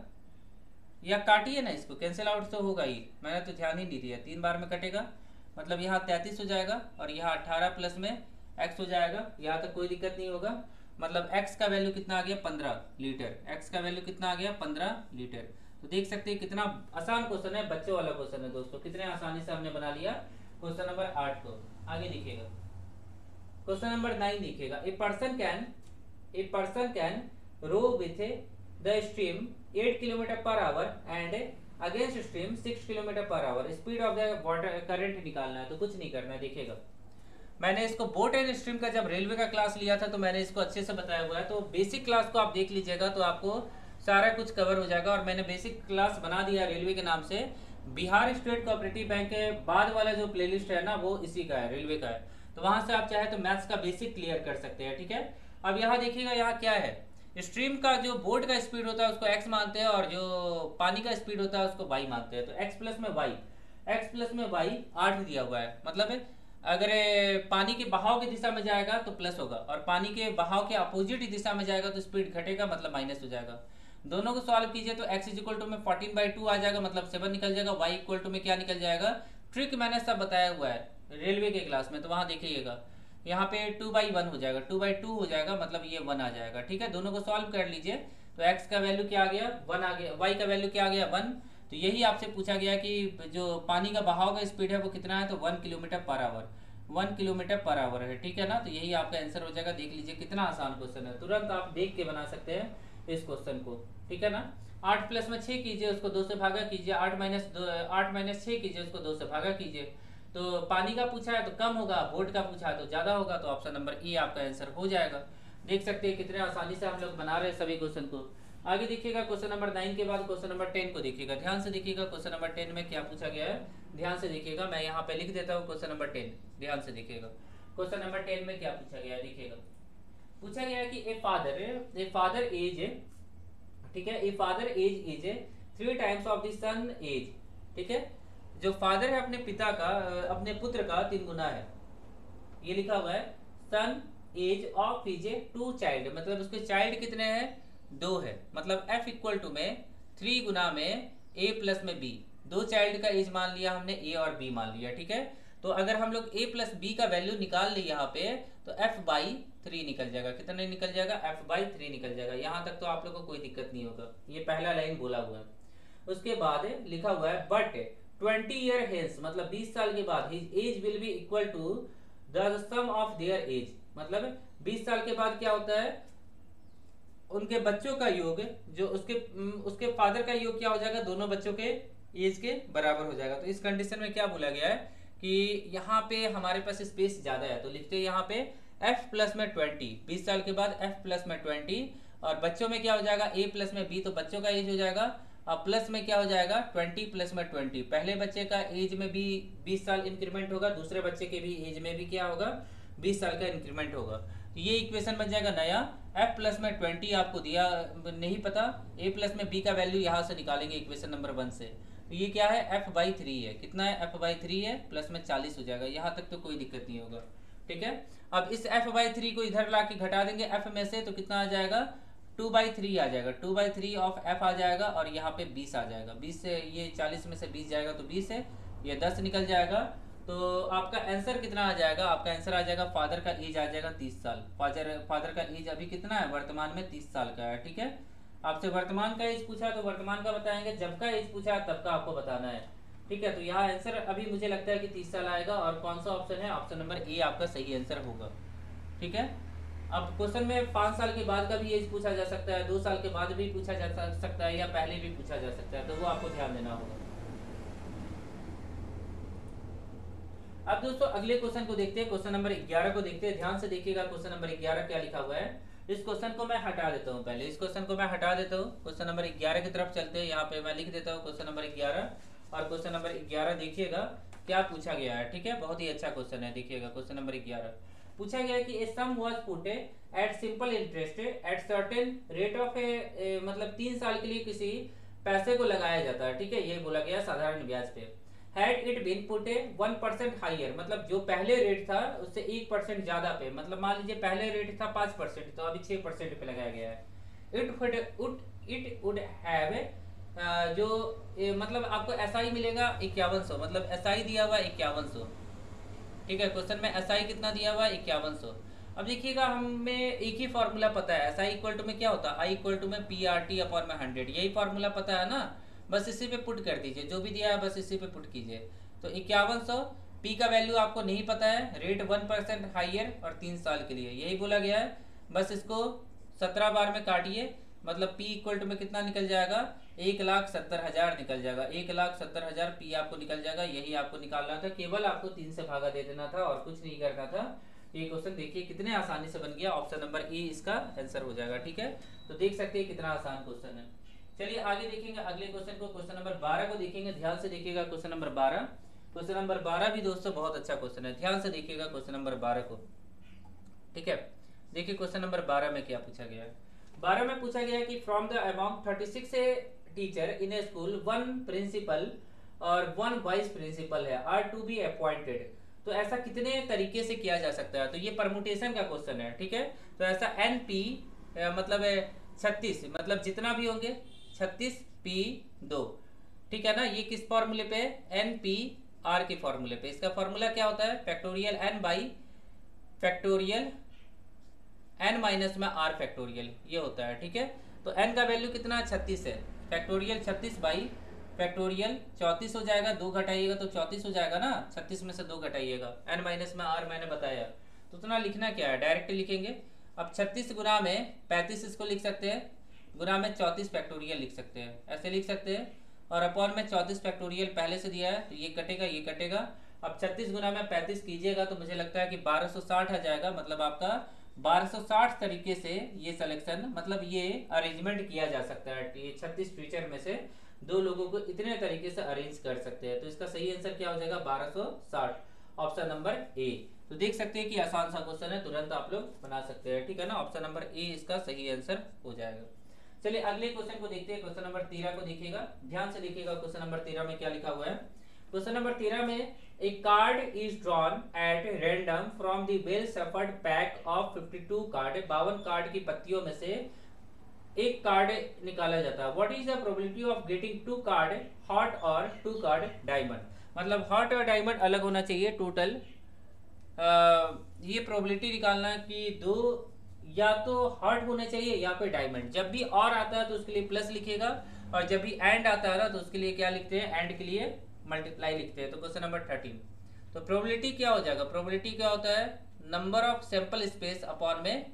या काटिए ना, इसको कैंसिल आउट तो होगा ही, मैंने तो ध्यान ही नहीं दिया। तीन बार में कटेगा, मतलब यहाँ तैंतीस हो जाएगा, और यहाँ अट्ठारह प्लस में एक्स हो जाएगा। यहाँ तक कोई दिक्कत नहीं होगा। मतलब x का वैल्यू कितना आ गया, पंद्रह लीटर। x का वैल्यू कितना आ गया, पंद्रह लीटर। तो देख सकते हैं कितना आसान क्वेश्चन है, बच्चों वाला क्वेश्चन है दोस्तों। कितने आसानी से हमने बना लिया क्वेश्चन नंबर आठ को। आगे देखिएगा क्वेश्चन नंबर नाइन देखिएगा। A person can a person can row with the stream eight kilometre per hour and against stream six kilometre per hour. Speed of the water current निकालना है। तो कुछ नहीं करना है। देखिएगा मैंने इसको बोट एंड स्ट्रीम का जब रेलवे का क्लास लिया था तो मैंने इसको अच्छे से बताया हुआ है। तो बेसिक क्लास को आप देख लीजिएगा तो आपको सारा कुछ कवर हो जाएगा। और मैंने बेसिक क्लास बना दिया रेलवे के नाम से। बिहार स्टेट कोऑपरेटिव बैंक के बाद वाला जो प्लेलिस्ट है ना, वो इसी का है, रेलवे का है। तो वहां से आप चाहे तो मैथ्स का बेसिक क्लियर कर सकते हैं। ठीक है, अब यहाँ देखिएगा, यहाँ क्या है, स्ट्रीम का जो बोट का स्पीड होता है उसको एक्स मानते हैं, और जो पानी का स्पीड होता है उसको वाई मानते हैं। तो एक्स प्लस में वाई, एक्स प्लस में वाई आठ दिया हुआ है। मतलब अगर पानी के बहाव की दिशा में जाएगा तो प्लस होगा, और पानी के बहाव के अपोजिट दिशा में जाएगा तो स्पीड घटेगा, मतलब माइनस हो जाएगा। दोनों को सॉल्व कीजिए तो x इक्वल टू में फोर्टीन बाई टू आ जाएगा, मतलब सेवन निकल जाएगा। y इक्वल टू में क्या निकल जाएगा, ट्रिक मैंने सब बताया हुआ है रेलवे के क्लास में, तो वहां देखिएगा। यहाँ पे टू बाई वन हो जाएगा, टू बाई टू हो जाएगा, मतलब ये वन आ जाएगा। ठीक है, दोनों को सॉल्व कर लीजिए। तो x का वैल्यू क्या आ गया, वन आ गया। y का वैल्यू क्या आ गया, वन। तो यही आपसे पूछा गया कि जो पानी का बहाव का स्पीड है वो कितना है, तो one kilometre per hour, one kilometre per hour है। ठीक है ना, तो यही आपका आंसर हो जाएगा। देख लीजिए कितना आसान क्वेश्चन है, तुरंत आप देख के बना सकते हैं इस क्वेश्चन को। ठीक है ना, आठ प्लस में छः कीजिए, उसको दो से भागा कीजिए। आठ माइनस दो, आठ माइनस छः कीजिए, उसको दो से भागा कीजिए। तो पानी का पूछा है तो कम होगा, बोट का पूछा है तो ज़्यादा होगा। तो ऑप्शन नंबर ए आपका आंसर हो जाएगा। देख सकते हैं कितने आसानी से हम लोग बना रहे हैं सभी क्वेश्चन को। आगे देखिएगा क्वेश्चन नंबर नाइन के बाद क्वेश्चन नंबर टेन को देखिएगा। ध्यान से देखिएगा क्वेश्चन नंबर टेन में क्या पूछा गया है, ध्यान से देखिएगा। मैं यहाँ पे लिख देता हूँ क्वेश्चन नंबर टेन, ध्यान से देखिएगा। क्वेश्चन नंबर टेन में क्या पूछा गया है, देखिएगा। पूछा गया है कि a father a father age, ठीक है, a father age is three times of the son age. ठीक है, जो फादर है अपने पिता का, अपने पुत्र का तीन गुना है। ये लिखा हुआ है son age of his two child, मतलब उसके चाइल्ड कितने हैं, दो है। मतलब f इक्वल टू में थ्री गुना में ए प्लस में बी, दो चाइल्ड का एज मान लिया हमने, ए और बी मान लिया, ठीक है। तो अगर हम लोग ए प्लस बी का वैल्यू निकाल ले यहाँ पे, तो एफ बाई थ्री निकल जाएगा। कितना निकल जाएगा? एफ बाई थ्री निकल जाएगा। यहाँ तक तो आप लोग को कोई दिक्कत नहीं होगा, ये पहला लाइन बोला हुआ है। उसके बाद लिखा हुआ है बट ट्वेंटी ईयर हेंस, मतलब बीस साल के बाद his age will be equal to the sum of their age, मतलब बीस साल के बाद क्या होता है, उनके बच्चों का योग जो उसके उसके फादर का योग क्या हो जाएगा, दोनों बच्चों के एज के बराबर हो जाएगा। तो इस कंडीशन में क्या बोला गया है कि यहाँ पे हमारे पास स्पेस ज्यादा है, तो लिखते हैं यहाँ पे f प्लस में ट्वेंटी, बीस साल के बाद f प्लस में ट्वेंटी, और बच्चों में क्या हो जाएगा, a प्लस में b, तो बच्चों का एज हो जाएगा, और प्लस में क्या हो जाएगा, ट्वेंटी प्लस में ट्वेंटी। पहले बच्चे का एज में भी बीस साल इंक्रीमेंट होगा, दूसरे बच्चे के भी एज में भी क्या होगा, बीस साल का इंक्रीमेंट होगा। तो ये इक्वेशन बन जाएगा नया, f प्लस में ट्वेंटी आपको दिया नहीं पता, a प्लस में b का वैल्यू यहाँ से निकालेंगे इक्वेशन नंबर वन से। तो ये क्या है, f बाई थ्री है, कितना है, f बाई थ्री है, प्लस में चालीस हो जाएगा। यहाँ तक तो कोई दिक्कत नहीं होगा, ठीक है। अब इस f बाई थ्री को इधर ला के घटा देंगे f में से, तो कितना आ जाएगा, टू बाई थ्री आ जाएगा, two by three of f आ जाएगा, और यहाँ पे बीस आ जाएगा, बीस से ये चालीस में से बीस जाएगा तो बीस है, ये दस निकल जाएगा। तो आपका आंसर कितना आ जाएगा, आपका आंसर आ जाएगा, फादर का एज आ जाएगा तीस साल। फादर फादर का एज अभी कितना है, वर्तमान में तीस साल का है, ठीक है। आपसे वर्तमान का एज पूछा तो वर्तमान का बताएंगे, जब का एज पूछा तब का आपको बताना है, ठीक है। तो यहाँ आंसर अभी मुझे लगता है कि तीस साल आएगा, और कौन सा ऑप्शन है, ऑप्शन नंबर ए आपका सही आंसर होगा, ठीक है। अब क्वेश्चन में पाँच साल के बाद का भी एज पूछा जा सकता है, दो साल के बाद भी पूछा जा सकता है, या पहले भी पूछा जा सकता है, तो वो आपको ध्यान देना होगा। अब दोस्तों अगले क्वेश्चन को देखते हैं, क्वेश्चन नंबर ग्यारह को देखते हैं, ध्यान से देखिएगा। क्वेश्चन नंबर ग्यारह क्या लिखा हुआ है, इस क्वेश्चन को मैं हटा देता हूं, पहले इस क्वेश्चन को मैं हटा देता हूं, क्वेश्चन नंबर ग्यारह की तरफ चलते हैं। यहाँ पे मैं लिख देता हूँ क्वेश्चन नंबर ग्यारह, और क्वेश्चन नंबर ग्यारह देखिएगा क्या पूछा गया है, ठीक है। बहुत ही अच्छा क्वेश्चन है, देखिएगा क्वेश्चन नंबर ग्यारह पूछा गया है कि a sum was put at simple interest at certain rate of a, मतलब तीन साल के लिए किसी पैसे को लगाया जाता है, ठीक है। ये बोला गया साधारण ब्याज पे। Had it been put a one percent higher, मतलब जो पहले रेट था उससे एक परसेंट ज्यादा पे, मतलब मान लीजिए पहले रेट था पांच परसेंट, तो अभी छह परसेंट पे लगाया गया है। It would it would have जो ए, मतलब आपको एस आई मिलेगा इक्यावन सौ, मतलब एस आई दिया हुआ इक्यावन सौ, ठीक है। क्वेश्चन में एस आई कितना दिया हुआ है, इक्यावन सौ। अब देखिएगा हमें एक ही फॉर्मूला पता है, एस आई इक्वल टू में क्या होता है, आई इक्वल टू में पी आर टी अपॉन में हंड्रेड, यही फॉर्मूला पता है ना, बस इसी पे पुट कर दीजिए, जो भी दिया है बस इसी पे पुट कीजिए। तो इक्यावन सौ, पी का वैल्यू आपको नहीं पता है, रेट वन परसेंट हाइयर और तीन साल के लिए, यही बोला गया है। बस इसको सत्रह बार में काटिए, मतलब पी इक्वल टू में कितना निकल जाएगा, एक लाख सत्तर हजार निकल जाएगा, एक लाख सत्तर हजार पी आपको निकल जाएगा। यही आपको निकालना था, केवल आपको तीन से भागा दे देना था और कुछ नहीं करना था। ये क्वेश्चन देखिए कितने आसानी से बन गया, ऑप्शन नंबर ए इसका आंसर हो जाएगा, ठीक है। तो देख सकते हैं कितना आसान क्वेश्चन है। चलिए आगे देखेंगे अगले क्वेश्चन को, क्वेश्चन नंबर बारह को देखेंगे, ध्यान से देखिएगा। क्वेश्चन नंबर बारह, क्वेश्चन नंबर बारह भी दोस्तों बहुत अच्छा क्वेश्चन है, ध्यान से देखिएगा क्वेश्चन नंबर बारह को, ठीक है। देखिए क्वेश्चन नंबर बारह में क्या पूछा गया है। बारह में पूछा गया है कि from the amount thirty six teacher in a school one principal और वन वाइस प्रिंसिपल है आर टू बी अपॉइंटेड, तो ऐसा कितने तरीके से किया जा सकता है। तो ये परमुटेशन का क्वेश्चन है, ठीक है। तो ऐसा एन पी मतलब छत्तीस, मतलब जितना भी होंगे छत्तीस पी दो, ठीक है ना। ये किस फॉर्मूले पे, एन पी आर के फॉर्मूले पे। इसका फॉर्मूला क्या होता है, factorial N by factorial N minus में आर फैक्टोरियल, ये होता है, ठीक है। तो एन का वैल्यू कितना छत्तीस है, फैक्टोरियल छत्तीस बाई फैक्टोरियल चौंतीस हो जाएगा, दो घटाइएगा तो चौंतीस हो जाएगा ना, छत्तीस में से दो घटाइएगा, एन माइनस में आर मैंने बताया। तो उतना लिखना क्या है, डायरेक्ट लिखेंगे। अब छत्तीस गुना में पैंतीस इसको लिख सकते हैं, गुना में चौंतीस फैक्टोरियल लिख सकते हैं, ऐसे लिख सकते हैं। और अपॉन में चौंतीस फैक्टोरियल पहले से दिया है, तो ये कटेगा ये कटेगा। अब छत्तीस गुना में पैंतीस कीजिएगा तो मुझे लगता है कि बारह सौ साठ आ जाएगा, मतलब आपका बारह सौ साठ तरीके से ये सिलेक्शन, मतलब ये अरेंजमेंट किया जा सकता है। ये छत्तीस टीचर में से दो लोगों को इतने तरीके से अरेंज कर सकते हैं। तो इसका सही आंसर क्या हो जाएगा, बारह सौ साठ, ऑप्शन नंबर ए। तो देख सकते हैं कि आसान सा क्वेश्चन है, तुरंत आप लोग बना सकते हैं, ठीक है ना। ऑप्शन नंबर ए इसका सही आंसर हो जाएगा। चलिए अगले क्वेश्चन को देखते हैं, क्वेश्चन नंबर तेरह को देखिएगा, ध्यान से देखिएगा। क्वेश्चन नंबर तेरह में क्या लिखा हुआ है, क्वेश्चन नंबर तेरह में a card is drawn at random from the well shuffled pack of बावन टू कार्ड, बावन कार्ड की पत्तियों में से एक कार्ड निकाला जाता है। What is the probability of getting two card heart और टू कार्ड डायमंड, मतलब हॉट और डायमंड अलग होना चाहिए टोटल। ये प्रोबेबिलिटी निकालना है कि दो या तो हॉट होने चाहिए या फिर डायमंड। जब भी और आता है तो उसके लिए प्लस लिखेगा, और जब भी एंड आता है ना तो उसके लिए क्या लिखते हैं, एंड के लिए मल्टीप्लाई लिखते हैं। तो क्वेश्चन नंबर थर्टीन, तो प्रोबेबिलिटी क्या हो जाएगा, प्रोबेबिलिटी क्या होता है, number of sample space upon में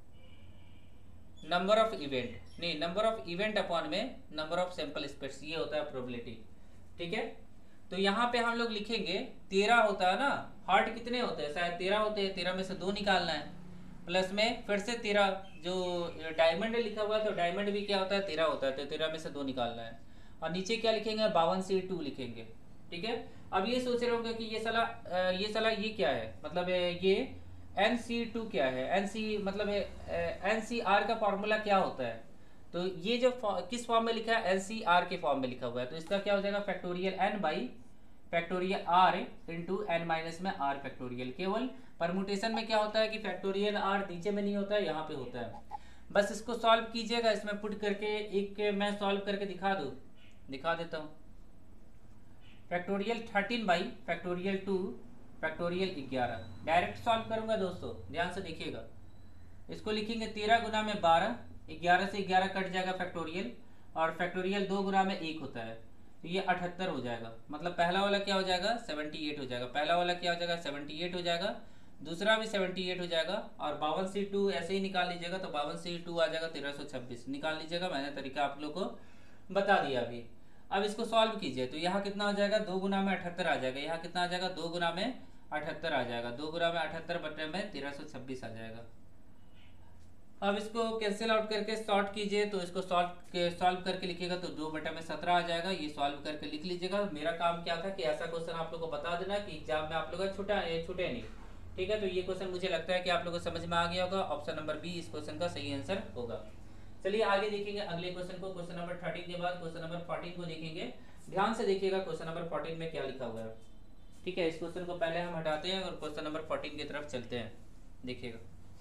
नंबर ऑफ इवेंट, नहीं नंबर ऑफ इवेंट अपॉन में नंबर ऑफ सैंपल स्पेस, ये होता है प्रोबेबिलिटी। ठीक है, तो यहाँ पे हम लोग लिखेंगे तेरह होता है ना, हार्ट कितने होते हैं, शायद तेरह होते हैं, तेरह में से दो निकालना है, प्लस में फिर से तेरह, जो डायमंड लिखा हुआ है तो डायमंड भी क्या होता है, तेरह होता है, तो तेरह में से दो निकालना है। और नीचे क्या लिखेंगे, बावन से टू लिखेंगे। ठीक है, अब ये सोच रहे होंगे कि ये साला ये साला ये क्या है, मतलब ये एन सी टू क्या है, एन सी मतलब एन सी आर का फॉर्मूला क्या होता है, तो ये जो किस फॉर्म में लिखा है, एन सी आर के फॉर्म में लिखा हुआ है, तो इसका क्या हो जाएगा, factorial N by factorial R into N minus में आर फैक्टोरियल। केवल परमुटेशन में क्या होता है कि फैक्टोरियल आर नीचे में नहीं होता है, यहाँ पे होता है। बस इसको सॉल्व कीजिएगा, इसमें पुट करके एक मैं सॉल्व करके दिखा दूँ, दिखा देता हूँ। Factorial thirteen by factorial two factorial ग्यारह, डायरेक्ट सॉल्व करूंगा दोस्तों, ध्यान से देखिएगा। इसको लिखेंगे तेरह गुना में बारह, ग्यारह से ग्यारह कट जाएगा फैक्टोरियल, और फैक्टोरियल दो गुना में एक होता है, तो ये अठहत्तर हो जाएगा। मतलब पहला वाला क्या हो जाएगा, सेवेंटी एट हो जाएगा, पहला वाला क्या हो जाएगा, सेवेंटी एट हो जाएगा, दूसरा भी सेवेंटी एट हो जाएगा, और बावन से टू ऐसे ही निकाल लीजिएगा, तो बावन से टू आ जाएगा तेरह सौ छब्बीस, निकाल लीजिएगा, मैंने तरीका आप लोग को बता दिया अभी। अब इसको सॉल्व कीजिए, तो यहाँ कितना हो जाएगा, दो गुना में अठहत्तर आ जाएगा, यहाँ कितना आ जाएगा, दो गुना में अठहत्तर आ जाएगा, दो गुना में अठहत्तर बटे में तेरह सौ छब्बीस आ जाएगा। अब इसको कैंसिल आउट करके सॉर्ट कीजिए, तो इसको सॉल्व सॉल्व करके लिखिएगा तो दो बटे में सत्रह आ जाएगा, ये सॉल्व करके लिख लीजिएगा। मेरा काम क्या था कि ऐसा क्वेश्चन आप लोग को बता देना कि एग्जाम में आप लोग का छुटा छुटे नहीं। ठीक है, तो ये क्वेश्चन मुझे लगता है कि आप लोगों को समझ में आ गया होगा, ऑप्शन नंबर बी इस क्वेश्चन का सही आंसर होगा। चलिए आगे देखेंगे अगले क्वेश्चन को, क्वेश्चन नंबर थर्टीन के बाद क्वेश्चन नंबर फोर्टीन को देखेंगे। ध्यान से देखिएगा क्वेश्चन नंबर फोर्टीन में क्या लिखा हुआ है। ठीक है, इस क्वेश्चन को पहले हम हटाते हैं और क्वेश्चन नंबर फोर्टीन की तरफ चलते हैं। देखिएगा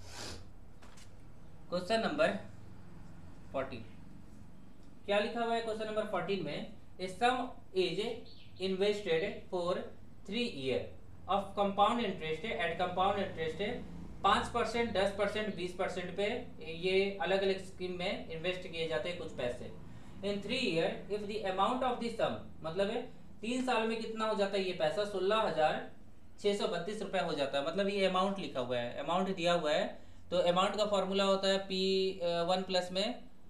क्वेश्चन नंबर फोर्टीन क्या लिखा हुआ है, क्वेश्चन नंबर फोर्टीन में, a sum is invested for three year of compound interest at compound interest पाँच परसेंट, दस परसेंट, बीस परसेंट पे ये अलग अलग स्कीम में इन्वेस्ट किए जाते हैं कुछ पैसे। In three year if the amount of the sum, मतलब है तीन साल में कितना हो जाता है ये पैसा, सोलह हजार छह सौ बत्तीस रुपए हो जाता है। मतलब ये अमाउंट लिखा हुआ है, अमाउंट दिया हुआ है, तो अमाउंट का फॉर्मूला होता है पी वन प्लस में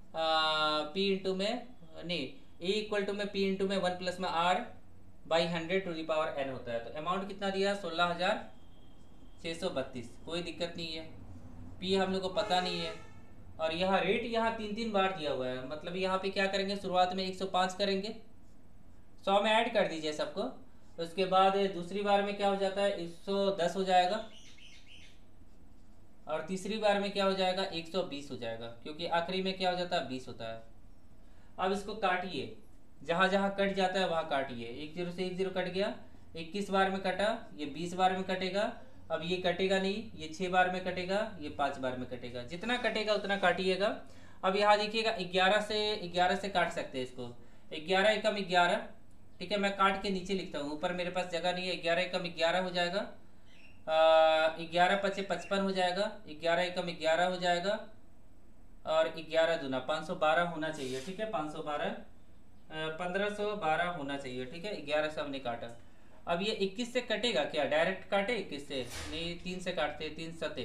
पी इंटू में नहीं ए इक्वल टू में पी इंटू में वन प्लस में R by hundred to the power N होता है। तो अमाउंट कितना दिया, सोलह हजार छः सौ बत्तीस, कोई दिक्कत नहीं है, पी हम लोग को पता नहीं है, और यहाँ रेट यहाँ तीन तीन बार दिया हुआ है। मतलब यहाँ पे क्या करेंगे, शुरुआत में एक सौ पाँच करेंगे, सौ में ऐड कर दीजिए सबको, उसके बाद दूसरी बार में क्या हो जाता है, एक सौ दस हो जाएगा, और तीसरी बार में क्या हो जाएगा, एक सौ बीस हो जाएगा, क्योंकि आखिरी में क्या हो जाता है, बीस होता है। अब इसको काटिए, जहाँ जहाँ कट जाता है वहाँ काटिए, एक जीरो से एक जीरो कट गया, इक्कीस बार में कटा, ये बीस बार में कटेगा, अब ये कटेगा नहीं, ये छः बार में कटेगा, ये पाँच बार में कटेगा, जितना कटेगा उतना काटिएगा। अब यहाँ देखिएगा ग्यारह से ग्यारह से काट सकते हैं इसको, ग्यारह एकम ग्यारह, ठीक है, मैं काट के नीचे लिखता हूँ, ऊपर मेरे पास जगह नहीं है, ग्यारह एकम ग्यारह हो जाएगा, ग्यारह पचे पचपन हो जाएगा, ग्यारह एकम ग्यारह हो जाएगा, और ग्यारह दूना पाँच सौ बारह होना चाहिए। ठीक है, पाँच सौ बारह पंद्रह सौ बारह होना चाहिए। ठीक है, ग्यारह से हमने काटा। अब ये इक्कीस से कटेगा क्या, डायरेक्ट काटे इक्कीस से, नहीं तीन से काटते, तीन सते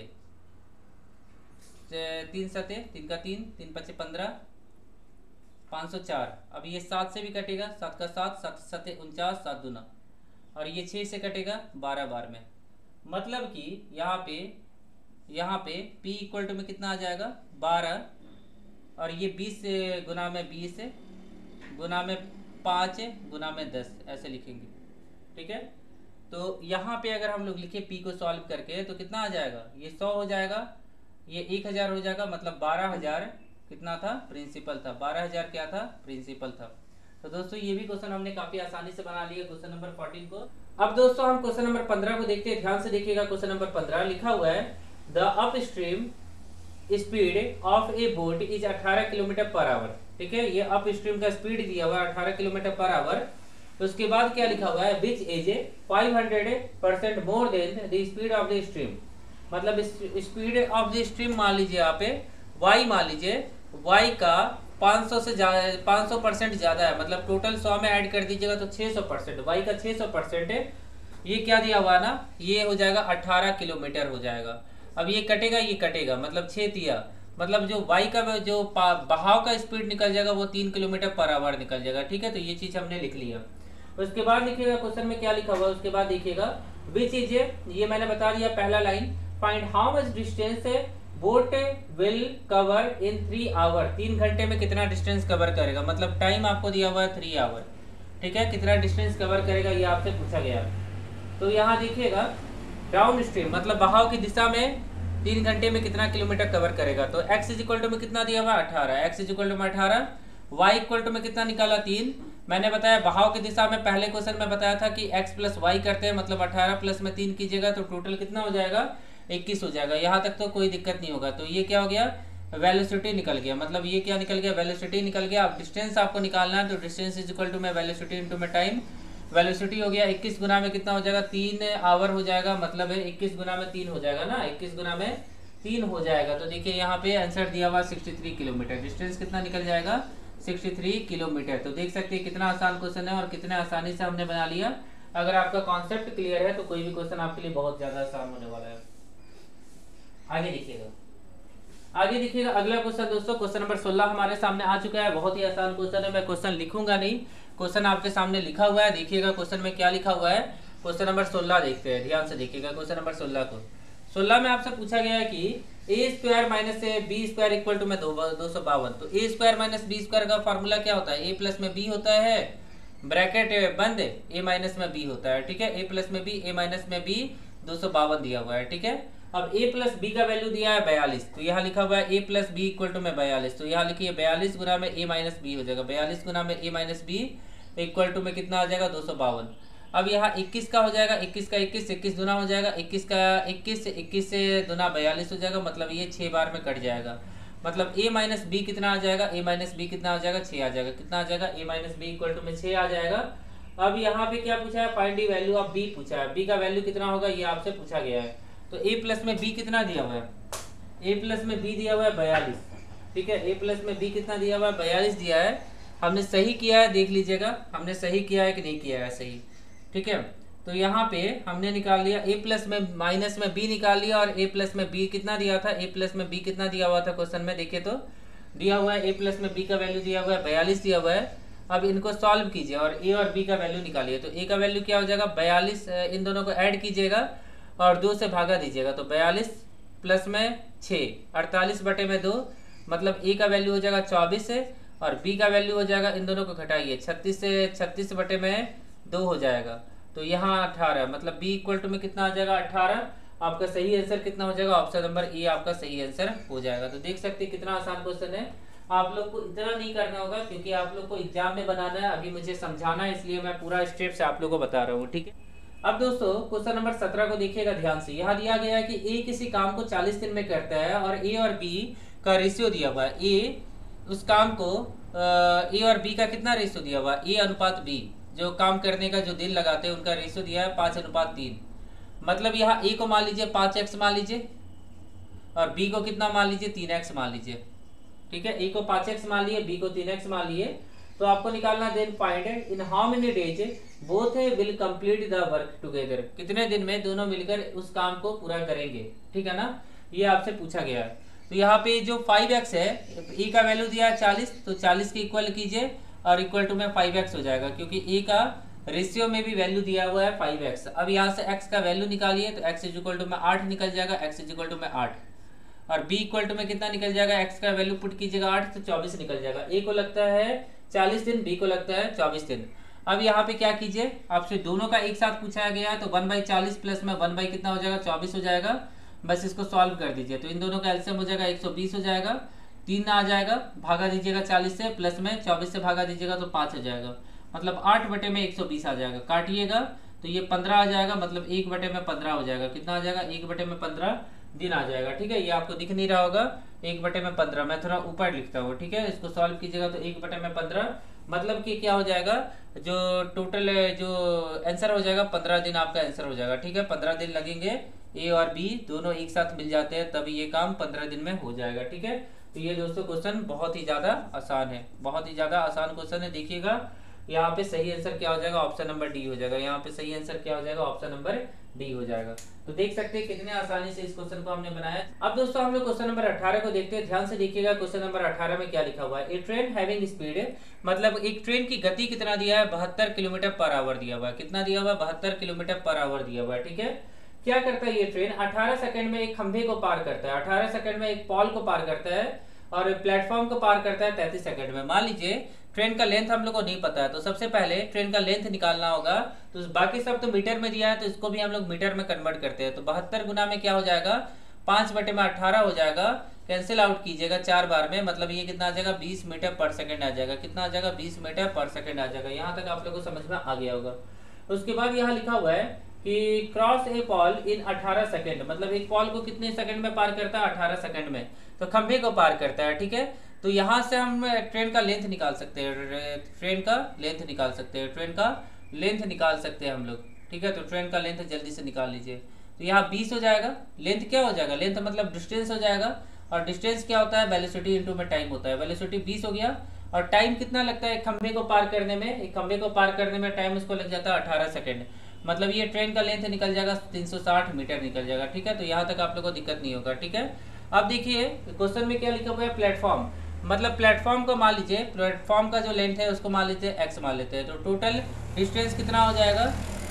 तीन सते तीन का तीन, तीन पचे पंद्रह, पाँच सौ चार। अब ये सात से भी कटेगा, सात का सात, सात सते उनचास, सात दूना, और ये छः से कटेगा बारह बार में। मतलब कि यहाँ पे यहाँ पे p इक्वल टू में कितना आ जाएगा, बारह, और ये बीस गुना में बीस गुना में पाँच गुना में दस, ऐसे लिखेंगे। ठीक है, तो यहाँ पे अगर हम लोग लिखे p को सॉल्व करके तो कितना आ जाएगा, ये सौ हो जाएगा, ये एक हज़ार हो जाएगा, मतलब बारह हज़ार कितना था, प्रिंसिपल था, बारह हज़ार क्या था, प्रिंसिपल था। तो दोस्तों ये भी क्वेश्चन हमने काफी आसानी से बना लिया क्वेश्चन नंबर फोर्टीन को। अब दोस्तों हम क्वेश्चन नंबर पंद्रह को देखते हैं, ध्यान से देखिएगा। क्वेश्चन नंबर पंद्रह लिखा हुआ है, the upstream speed of a boat is अठारह किलोमीटर पर आवर, ठीक है, ये अप स्ट्रीम का स्पीड दिया हुआ है अठारह किलोमीटर पर आवर। उसके बाद क्या लिखा हुआ है, which is five hundred percent more than the speed of the stream, मतलब स्पीड ऑफ द स्ट्रीम मान लीजिए यहाँ पे y मान लीजिए y का पाँच सौ से ज्यादा पाँच सौ परसेंट ज्यादा है, मतलब टोटल सौ में ऐड कर दीजिएगा तो छह सौ परसेंट, y का छह सौ परसेंट है, ये क्या दिया हुआ ना, ये हो जाएगा अठारह किलोमीटर हो जाएगा। अब ये कटेगा ये कटेगा, मतलब छह दिया, मतलब जो y का जो बहाव का स्पीड निकल जाएगा वो तीन किलोमीटर पर आवर निकल जाएगा, ठीक है। तो ये चीज हमने लिख लिया। उसके बाद देखिएगा क्वेश्चन में क्या लिखा हुआ है, उसके बाद देखिएगा विच इज, ये मैंने बता दिया पहला line, find how much distance boat will cover in three hour, तीन घंटे में कितना डिस्टेंस कवर करेगा, मतलब टाइम आपको दिया हुआ है थ्री आवर, ठीक है, कितना डिस्टेंस कवर करेगा ये आपसे पूछा गया। तो यहाँ देखिएगा डाउन स्ट्रीम मतलब बहाव की दिशा में तीन घंटे में कितना किलोमीटर कवर करेगा, तो x इज इक्वल टू में कितना दिया हुआ अठारह, x इज इक्वल टू में अठारह, y इक्वल टू में कितना निकाला तीन। मैंने बताया बहाव की दिशा में पहले क्वेश्चन में बताया था कि x प्लस वाई करते हैं, मतलब अठारह प्लस में तीन कीजिएगा तो टोटल कितना हो जाएगा इक्कीस हो जाएगा। यहाँ तक तो कोई दिक्कत नहीं होगा। तो ये क्या हो गया, वेलोसिटी निकल गया, मतलब ये क्या निकल गया, वेलोसिटी निकल गया। अब डिस्टेंस आपको निकालना है तो डिस्टेंस इज इक्वल टू में वेलोसिटी इंटू में टाइम, वेलोसिटी हो गया इक्कीस गुना में कितना हो जाएगा, तीन आवर हो जाएगा, मतलब है इक्कीस गुना में तीन हो जाएगा ना, इक्कीस गुना में तीन हो जाएगा। तो देखिए यहाँ पे आंसर दिया हुआ तिरसठ किलोमीटर, डिस्टेंस कितना निकल जाएगा तिरसठ किलोमीटर। तो देख सकते हैं कितना आसान क्वेश्चन है और कितने आसानी से हमने बना लिया। अगर आपका कॉन्सेप्ट क्लियर है तो कोई भी क्वेश्चन आपके लिए बहुत ज्यादा आसान होने वाला है। आगे देखिएगा, आगे देखिएगा अगला क्वेश्चन दोस्तों, क्वेश्चन नंबर सोलह हमारे सामने आ चुका है। बहुत ही आसान क्वेश्चन है, मैं क्वेश्चन लिखूंगा नहीं, क्वेश्चन आपके सामने लिखा हुआ है। देखिएगा क्वेश्चन में क्या लिखा हुआ है, क्वेश्चन नंबर सोलह देखते हैं, ध्यान से देखिएगा क्वेश्चन नंबर सोलह को। सोलह में आपसे पूछा गया है कि A square minus B square equal to में दो सौ बावन। तो A square minus B square का फॉर्मूला क्या होता है, ए प्लस में बी होता है, ब्रैकेट बंद, ए माइनस में बी होता है, ठीक है, ए प्लस में बी, ए माइनस में बी, दो सौ बावन दिया हुआ है, ठीक है। अब a प्लस बी का वैल्यू दिया है बयालीस, तो यहाँ लिखा हुआ है a plus B equal to में बयालीस, तो यहाँ लिखिए बयालीस गुना में a माइनस बी हो जाएगा, बयालीस गुना में a minus B equal to में कितना आ जाएगा दो सौ बावन। अब यहाँ इक्कीस का हो जाएगा, इक्कीस का इक्कीस, इक्कीस दुना हो जाएगा, इक्कीस का इक्कीस, इक्कीस से दुना बयालीस हो जाएगा, मतलब ये छः बार में कट जाएगा, मतलब a माइनस बी कितना आ जाएगा, a माइनस बी कितना आ जाएगा, छः आ जाएगा, कितना आ जाएगा a minus B equal to में छः आ जाएगा। अब यहाँ पे क्या पूछा है, find the value of b पूछा है, b का वैल्यू कितना होगा ये आपसे पूछा गया है। तो a प्लस में b कितना दिया हुआ है, a प्लस में b दिया हुआ है बयालीस, ठीक है, a प्लस में b कितना दिया हुआ है बयालीस दिया है। हमने सही किया है, देख लीजिएगा हमने सही किया है कि नहीं किया है सही, ठीक है। तो यहाँ पे हमने निकाल लिया a प्लस में माइनस में b निकाल लिया, और a प्लस में b कितना दिया था, a प्लस में b कितना दिया हुआ था क्वेश्चन में, देखिए तो दिया हुआ है a प्लस में b का वैल्यू दिया हुआ है बयालीस दिया हुआ है। अब इनको सॉल्व कीजिए और a और b का वैल्यू निकालिए। तो a का वैल्यू क्या हो जाएगा बयालीस, इन दोनों को ऐड कीजिएगा और दो से भागा दीजिएगा, तो बयालीस प्लस में छः, अड़तालीस बटे में दो, मतलब a का वैल्यू हो जाएगा चौबीस है और b का वैल्यू हो जाएगा, इन दोनों को घटाइए, छत्तीस से छत्तीस बटे में दो हो जाएगा, तो यहाँ अठारह, मतलब b इक्वल टू में कितना आ जाएगा अठारह। आपका सही आंसर कितना हो जाएगा, ऑप्शन नंबर ए आपका सही आंसर हो जाएगा। तो देख सकते हैं कितना आसान क्वेश्चन है। आप लोग को इतना नहीं करना होगा क्योंकि आप लोग को एग्जाम में बनाना है, अभी मुझे समझाना है, इसलिए मैं पूरा स्टेप से आप लोग को बता रहा हूँ, ठीक है। अब दोस्तों क्वेश्चन नंबर सत्रह को देखिएगा ध्यान से। यहाँ दिया गया है कि ए किसी काम को चालीस दिन में करता है और ए और बी का रेशियो दिया हुआ है। ए उस काम को ए और बी का कितना रेशियो दिया हुआ है, ए अनुपात बी, जो काम करने का जो दिन लगाते हैं उनका रेशियो दिया है पाँच अनुपात तीन। मतलब यहाँ ए को मान लीजिए पाँच एक्स मान लीजिए और बी को कितना मान लीजिए तीन एक्स मान लीजिए, ठीक है। ए को पाँच एक्स मान लिए, बी को तीन एक्स मान लिए। तो आपको निकालना then find in how many days both will complete the work together, कितने दिन में दोनों मिलकर उस काम को पूरा करेंगे, ठीक है ना, ये आपसे पूछा गया है। तो यहाँ पे जो फाइव एक्स है, ए का वैल्यू दिया है चालीस, तो चालीस के इक्वल कीजिए और इक्वल टू में फाइव एक्स हो जाएगा, क्योंकि ए का रेशियो में भी वैल्यू दिया हुआ है फाइव एक्स। अब यहाँ से x का वैल्यू निकालिए, तो x इज इक्वल टू में आठ निकल जाएगा, x इज इक्वल टू में आठ, और b इक्वल टू में कितना निकल जाएगा, x का वैल्यू पुट कीजिएगा आठ, तो चौबीस निकल जाएगा। a को लगता है चालीस दिन, b को लगता है चौबीस दिन। अब यहाँ पे क्या कीजिए, आपसे दोनों का एक साथ पूछा गया है, तो वन बाई चालीस प्लस में वन बाई कितना हो जाएगा चौबीस हो जाएगा, बस इसको सॉल्व कर दीजिए। तो इन दोनों का एलसीएम हो जाएगा एक सौ बीस हो जाएगा, तीन आ जाएगा, भागा दीजिएगा चालीस से, प्लस में चौबीस से भागा दीजिएगा तो पाँच हो जाएगा, मतलब आठ बटे में एक सौ बीस आ जाएगा। काटिएगा तो ये पंद्रह आ जाएगा, मतलब एक बटे में पंद्रह हो जाएगा, कितना आ जाएगा एक बटे में पंद्रह दिन आ जाएगा। ठीक है, ये आपको दिख नहीं रहा होगा, एक बटे में पंद्रह, मैं थोड़ा ऊपर लिखता हूँ। ठीक है, इसको सॉल्व कीजिएगा तो एक बटे में पंद्रह, मतलब कि क्या हो जाएगा, जो टोटल जो आंसर हो जाएगा पंद्रह दिन आपका आंसर हो जाएगा। ठीक है, पंद्रह दिन लगेंगे, ए और बी दोनों एक साथ मिल जाते हैं तभी ये काम पंद्रह दिन में हो जाएगा। ठीक है, तो ये दोस्तों क्वेश्चन बहुत ही ज़्यादा आसान है, बहुत ही ज़्यादा आसान क्वेश्चन है। देखिएगा यहाँ पे सही आंसर क्या हो जाएगा, ऑप्शन नंबर डी हो जाएगा। यहाँ पे सही आंसर क्या हो जाएगा, ऑप्शन नंबर डी हो जाएगा। तो देख सकते हैं कितने आसानी से इस क्वेश्चन को हमने बनाया। अब दोस्तों हम लोग क्वेश्चन नंबर अठारह को देखते हैं, ध्यान से देखिएगा। क्वेश्चन नंबर अठारह में क्या लिखा हुआ है, ए ट्रेन हैविंग स्पीड, मतलब एक ट्रेन की गति कितना दिया है, बहत्तर किलोमीटर पर आवर दिया हुआ है। कितना दिया हुआ है, बहत्तर किलोमीटर पर आवर दिया हुआ है। ठीक है, क्या करता है ये ट्रेन, अठारह सेकंड में एक खंभे को पार करता है, अठारह सेकंड में एक पॉल को पार करता है, और प्लेटफॉर्म को पार करता है तैंतीस सेकंड में। मान लीजिए ट्रेन का लेंथ हम लोग को नहीं पता है, तो सबसे पहले ट्रेन का लेंथ निकालना होगा। तो बाकी सब तो मीटर में दिया है, तो इसको भी हम लोग मीटर में कन्वर्ट करते हैं। तो बहत्तर गुना में क्या हो जाएगा, पाँच बटे में अठारह हो जाएगा, कैंसिल आउट कीजिएगा चार बार में, मतलब ये कितना आ जाएगा, बीस मीटर पर सेकंड आ जाएगा। कितना आ जाएगा, बीस मीटर पर सेकंड आ जाएगा। यहाँ तक आप लोग को समझ में आ गया होगा। उसके बाद यहाँ लिखा हुआ है कि क्रॉस ए पॉल इन अठारह सेकंड, मतलब एक पॉल को कितने सेकंड में पार करता है, अठारह सेकंड में, तो खंभे को पार करता है। ठीक है, तो यहाँ से हम ट्रेन का लेंथ निकाल सकते हैं, ट्रेन का लेंथ निकाल सकते हैं, ट्रेन का लेंथ निकाल सकते हैं हम लोग। ठीक है, तो ट्रेन का लेंथ जल्दी से निकाल लीजिए। तो यहाँ बीस हो जाएगा, लेंथ क्या हो जाएगा, लेंथ मतलब डिस्टेंस हो जाएगा, और डिस्टेंस क्या होता है, वेलोसिटी इंटू में टाइम होता है। वेलोसिटी बीस हो गया, और टाइम कितना लगता है एक खंभे को पार करने में, एक खंभे को पार करने में टाइम उसको लग जाता है अठारह सेकंड, मतलब ये ट्रेन का लेंथ निकल जाएगा तीन सौ साठ मीटर निकल जाएगा। ठीक है, तो यहाँ तक आप लोग को दिक्कत नहीं होगा। ठीक है, अब देखिए क्वेश्चन में क्या लिखा हुआ है, प्लेटफॉर्म, मतलब प्लेटफॉर्म को मान लीजिए, प्लेटफॉर्म का जो लेंथ है उसको मान लीजिए एक्स मान लेते हैं, तो टोटल डिस्टेंस कितना हो जाएगा,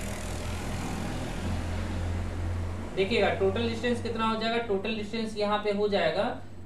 देखिएगा टोटल डिस्टेंस कितना हो जाएगा, टोटल डिस्टेंस यहाँ पे हो जाएगा,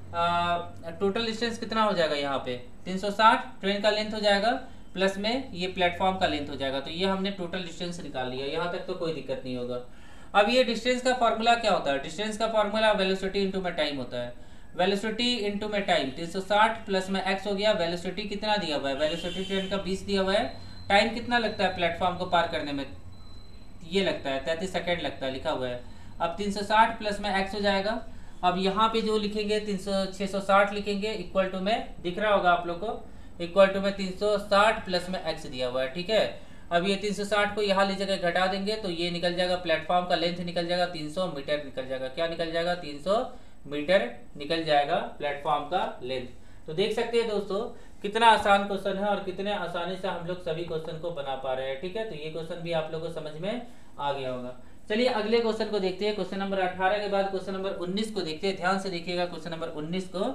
टोटल डिस्टेंस कितना हो जाएगा यहाँ पे तीन सौ साठ, ट्रेन का लेंथ हो जाएगा, प्लस में ये प्लेटफॉर्म का लेंथ हो जाएगा। तो ये हमने टोटल डिस्टेंस निकाल लिया, यहाँ तक तो कोई दिक्कत नहीं होगा। अब ये डिस्टेंस का फॉर्मूला क्या होता है, डिस्टेंस का फॉर्मूला वेलोसिटी इंटू में टाइम होता है। वेलोसिटी इंटू में टाइम, तीन सौ साठ प्लस में एक्स हो गया। वेलोसिटी कितना दिया हुआ है, वेलोसिटी ट्रेन का बीस दिया हुआ है। टाइम कितना लगता है प्लेटफॉर्म को पार करने में, ये लगता है तैंतीस सेकेंड लगता है, लिखा हुआ है। अब तीन सौ साठ प्लस में एक्स हो जाएगा। अब यहाँ पे जो लिखेंगे तीन सौ छः सौ साठ लिखेंगे, इक्वल टू में दिख रहा होगा आप लोग को, इक्वल टू में तीन सौ साठ प्लस में एक्स दिया हुआ है। ठीक है, अब ये तीन सौ साठ को यहाँ ले जगह घटा देंगे तो ये निकल जाएगा, प्लेटफॉर्म का लेंथ निकल जाएगा तीन सौ मीटर निकल जाएगा। क्या निकल जाएगा, तीन सौ मीटर निकल जाएगा प्लेटफॉर्म का लेंथ। तो देख सकते हैं दोस्तों कितना आसान क्वेश्चन है और कितने आसानी से हम लोग सभी क्वेश्चन को बना पा रहे हैं। ठीक है, तो ये क्वेश्चन भी आप लोग को समझ में आ गया होगा। चलिए अगले क्वेश्चन को देखते हैं। क्वेश्चन नंबर अठारह के बाद क्वेश्चन नंबर उन्नीस को देखते हैं। ध्यान से देखिएगा क्वेश्चन नंबर उन्नीस को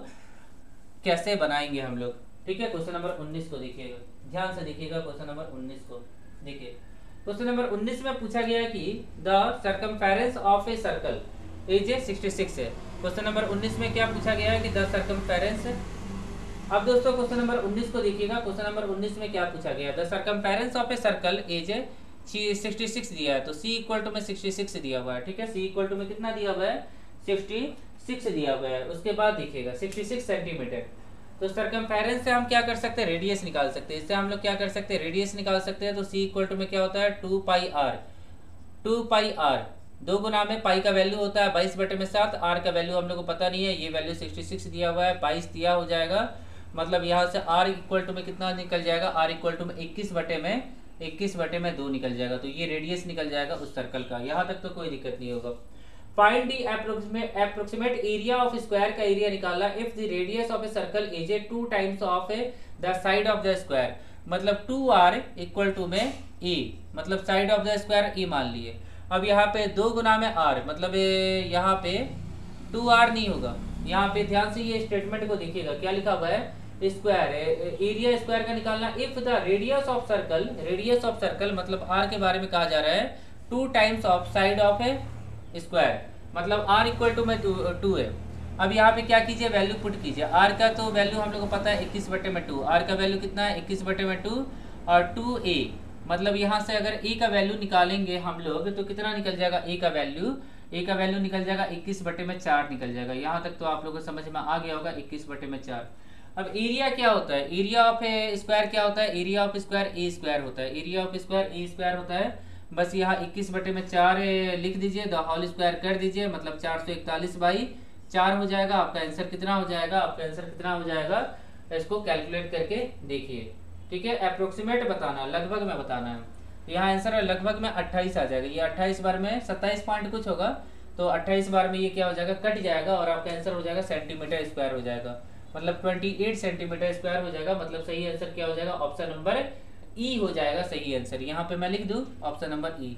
कैसे बनाएंगे हम लोग। ठीक है, क्वेश्चन नंबर उन्नीस को देखिएगा, ध्यान से देखिएगा क्वेश्चन नंबर उन्नीस को। देखिए क्वेश्चन नंबर उन्नीस में पूछा गया है कि the circumference of a circle as a sixty six है। क्वेश्चन नंबर उन्नीस में क्या पूछा गया है कि द सर्कमफेरेंस। अब दोस्तों क्वेश्चन नंबर उन्नीस को देखिएगा, क्वेश्चन नंबर उन्नीस में क्या पूछा गया है, the circumference of a circle as a sixty six दिया है, तो c इक्वल टू में सिक्सटी सिक्स दिया हुआ है। ठीक है, c इक्वल टू में कितना दिया हुआ है, सिक्सटी सिक्स दिया हुआ है। उसके बाद देखिएगा सिक्सटी सिक्स सेंटीमीटर। तो सर्कमफेरेंस से हम क्या कर सकते हैं, रेडियस निकाल सकते हैं। इससे हम लोग क्या कर सकते हैं, रेडियस निकाल सकते हैं। तो c इक्वल टू में क्या होता है, two pi R, two pi R दो गुना में पाई का वैल्यू होता है बाईस बटे में सात, आर का वैल्यू हम लोग को पता नहीं है, ये वैल्यू सिक्सटी सिक्स दिया हुआ है, बाईस दिया हो जाएगा, मतलब यहाँ से r इक्वल टू में कितना निकल जाएगा, r इक्वल टू में इक्कीस बटे में इक्कीस बटे में दो निकल जाएगा। तो ये रेडियस निकल जाएगा उस सर्कल का, यहाँ तक तो कोई दिक्कत नहीं होगा। Find the approximate approximate area of square का एरिया निकाला if the radius of a circle is a two times of a the side of the square, मतलब टू आर इक्वल टू में ए, मतलब side of the square A मान लिए। अब यहाँ पे दो गुना में आर, मतलब यहाँ पे टू आर नहीं होगा, यहाँ पे ध्यान से ये स्टेटमेंट को देखिएगा, क्या लिखा हुआ है, स्क्वायर एरिया स्क्वायर का निकालना if the radius of circle, radius of circle मतलब आर के बारे में कहा जा रहा है, two times of side of a square, मतलब आर इक्वल टू में टू है। अब यहाँ पे क्या कीजिए, वैल्यू पुट कीजिए। आर का तो वैल्यू हम लोग को पता है इक्कीस बटे में टू, आर का वैल्यू कितना है इक्कीस बटे में टू, और टू ए, मतलब यहाँ से अगर ए का वैल्यू निकालेंगे हम लोग तो कितना निकल जाएगा, ए का वैल्यू ए का वैल्यू निकल जाएगा इक्कीस बटे में चार निकल जाएगा। यहाँ तक तो आप लोगों को समझ में आ गया होगा, इक्कीस बटे में चार। अब एरिया क्या होता है, एरिया ऑफ ए स्क्वायर क्या होता है, area of square A square होता है, area of square A square होता है, बस यहाँ इक्कीस बटे में चार लिख दीजिए, द होल स्क्वायर कर दीजिए, मतलब चार सौ इकतालीस बाई चार हो जाएगा। आपका आंसर कितना हो जाएगा, आपका आंसर कितना हो जाएगा, इसको कैलकुलेट करके देखिए, ठीक है। अप्रोक्सीमेट बताना, लगभग में बताना है। तो यहाँ आंसर लगभग में अट्ठाईस आ जाएगा। ये अट्ठाईस बार में सत्ताईस पॉइंट कुछ होगा, तो अट्ठाईस बार में ये क्या हो जाएगा, कट जाएगा और आपका आंसर हो जाएगा सेंटीमीटर स्क्वायर हो जाएगा, मतलब अट्ठाईस सेंटीमीटर स्क्वायर हो जाएगा। मतलब सही आंसर क्या हो जाएगा, ऑप्शन नंबर ई हो जाएगा सही आंसर। यहाँ पे मैं लिख दूं ऑप्शन नंबर ई।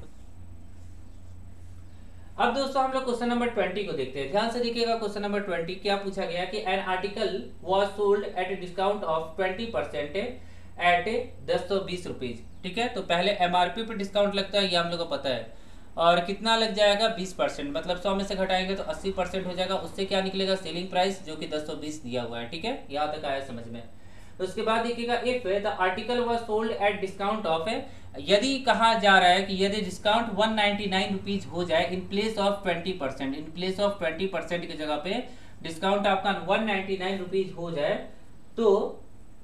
अब दोस्तों हम लोग क्वेश्चन नंबर ट्वेंटी को देखते हैं। ध्यान से देखिएगा, क्वेश्चन नंबर ट्वेंटी क्या पूछा गया कि an article was sold at a discount of twenty percent at दस सौ बीस रुपीज, ठीक है। तो पहले एमआरपी पे डिस्काउंट लगता है, ये हम लोग को पता है, और कितना लग जाएगा, बीस परसेंट, मतलब सौ में से घटाएंगे तो अस्सी परसेंट हो जाएगा। उससे क्या निकलेगा, सेलिंग प्राइस, जो कि दस सौ बीस दिया हुआ है, ठीक है। यहाँ तक आया समझ में। तो उसके बाद देखिएगा, if the article was sold at discount of, यदि कहा जा रहा है कि यदि discount one ninety nine rupees हो जाए in place of twenty percent, in place of twenty percent की जगह पे डिस्काउंट आपका वन नाइन्टी नाइन रुपीज हो जाए, तो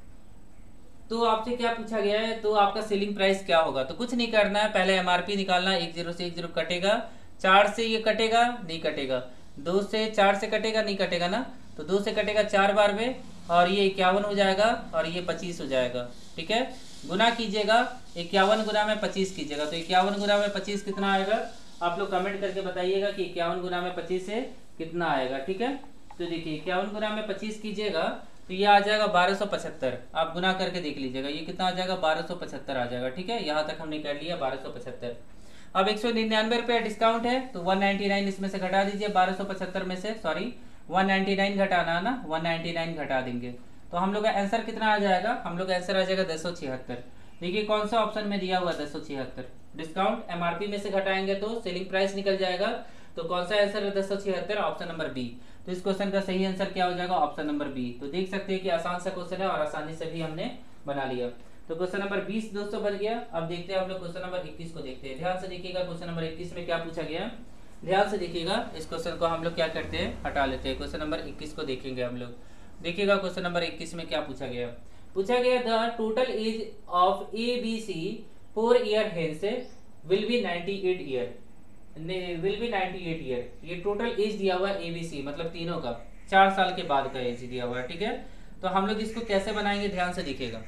तो आपसे क्या पूछा गया है, तो आपका सेलिंग प्राइस क्या होगा। तो कुछ नहीं करना है, पहले एमआरपी निकालना, एक जीरो से एक जीरो कटेगा, चार से ये कटेगा, नहीं कटेगा, दो से चार से कटेगा, नहीं कटेगा ना, तो दो से कटेगा चार बार में, और ये इक्यावन हो जाएगा और ये पच्चीस हो जाएगा, ठीक है। गुना कीजिएगा, इक्यावन गुना में पच्चीस कीजिएगा, तो इक्यावन गुना में पच्चीस कितना आएगा, आप लोग कमेंट करके बताइएगा कि इक्यावन गुना में पच्चीस से कितना आएगा, ठीक है। तो देखिए इक्यावन गुना में पच्चीस कीजिएगा तो ये आ जाएगा बारह सौ पचहत्तर। आप गुना करके देख लीजिएगा, ये कितना आ जाएगा, बारह सौ पचहत्तर आ जाएगा, ठीक है। यहाँ तक हमने कर लिया बारह सौ पचहत्तर। अब एक सौ निन्यानवे रुपये डिस्काउंट है, तो वन नाइन्टी नाइन इसमें से घटा दीजिए, बारह सौ पचहत्तर में से, सॉरी वन नाइन्टी नाइन घटाना है ना, वन नाइन्टी नाइन घटा देंगे, तो हम लोग का आंसर कितना आ जाएगा, हम लोग का आंसर आ जाएगा दस सौ छिहत्तर। देखिए कौन सा ऑप्शन में दिया हुआ दस सौ छिहत्तर, डिस्काउंट एमआरपी में से घटाएंगे तो सेलिंग प्राइस निकल जाएगा, तो कौन सा आंसर है दस सौ छिहत्तर, ऑप्शन नंबर बी। तो इस क्वेश्चन का सही आंसर क्या हो जाएगा, ऑप्शन नंबर बी। तो देख सकते हैं कि आसान सा क्वेश्चन है और आसानी से भी हमने बना लिया। तो क्वेश्चन नंबर बीस दोस्तों बन गया। अब देखते हैं हम लोग क्वेश्चन नंबर इक्कीस को देखते हैं। ध्यान से देखिएगा, क्वेश्चन नंबर इक्कीस में क्या पूछा गया, ध्यान से देखिएगा। इस क्वेश्चन को हम लोग क्या करते हैं, हटा लेते हैं। क्वेश्चन नंबर इक्कीस को देखेंगे हम लोग। देखिएगा क्वेश्चन नंबर इक्कीस में क्या पूछा गया, पूछा गया the total age of A B C four year hence will be ninety eight year, will be ninety eight year. ये टोटल एज दिया हुआ है एबीसी, मतलब तीनों का चार साल के बाद का एज दिया हुआ है, ठीक है। तो हम लोग इसको कैसे बनाएंगे, ध्यान से देखिएगा।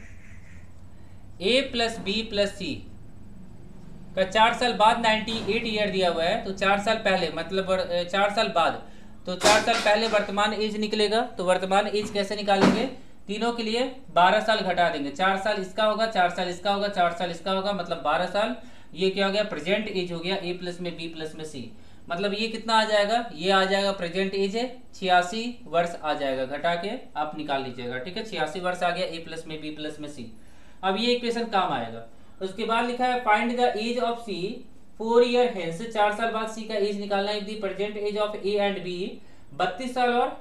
A plus B plus C का चार साल बाद नाइन्टी एट ईयर दिया हुआ है, तो चार साल पहले मतलब चार साल बाद, तो चार साल पहले वर्तमान एज निकलेगा। तो वर्तमान एज कैसे निकालेंगे, तीनों के लिए बारह साल घटा देंगे, चार साल इसका होगा, चार साल इसका होगा, चार साल इसका होगा, मतलब बारह साल। ये क्या हो गया, प्रेजेंट एज हो गया, ए प्लस में बी प्लस में सी, मतलब ये कितना आ जाएगा, ये आ जाएगा प्रेजेंट एज है छियासी वर्ष आ जाएगा, घटा के आप निकाल लीजिएगा, ठीक है। छियासी वर्ष आ गया ए प्लस में बी प्लस में सी। अब ये इक्वेशन काम आएगा। उसके बाद लिखा है find the age of C four year hence, चार साल बाद सी का एज निकालना है। The present age of A and B बत्तीस साल और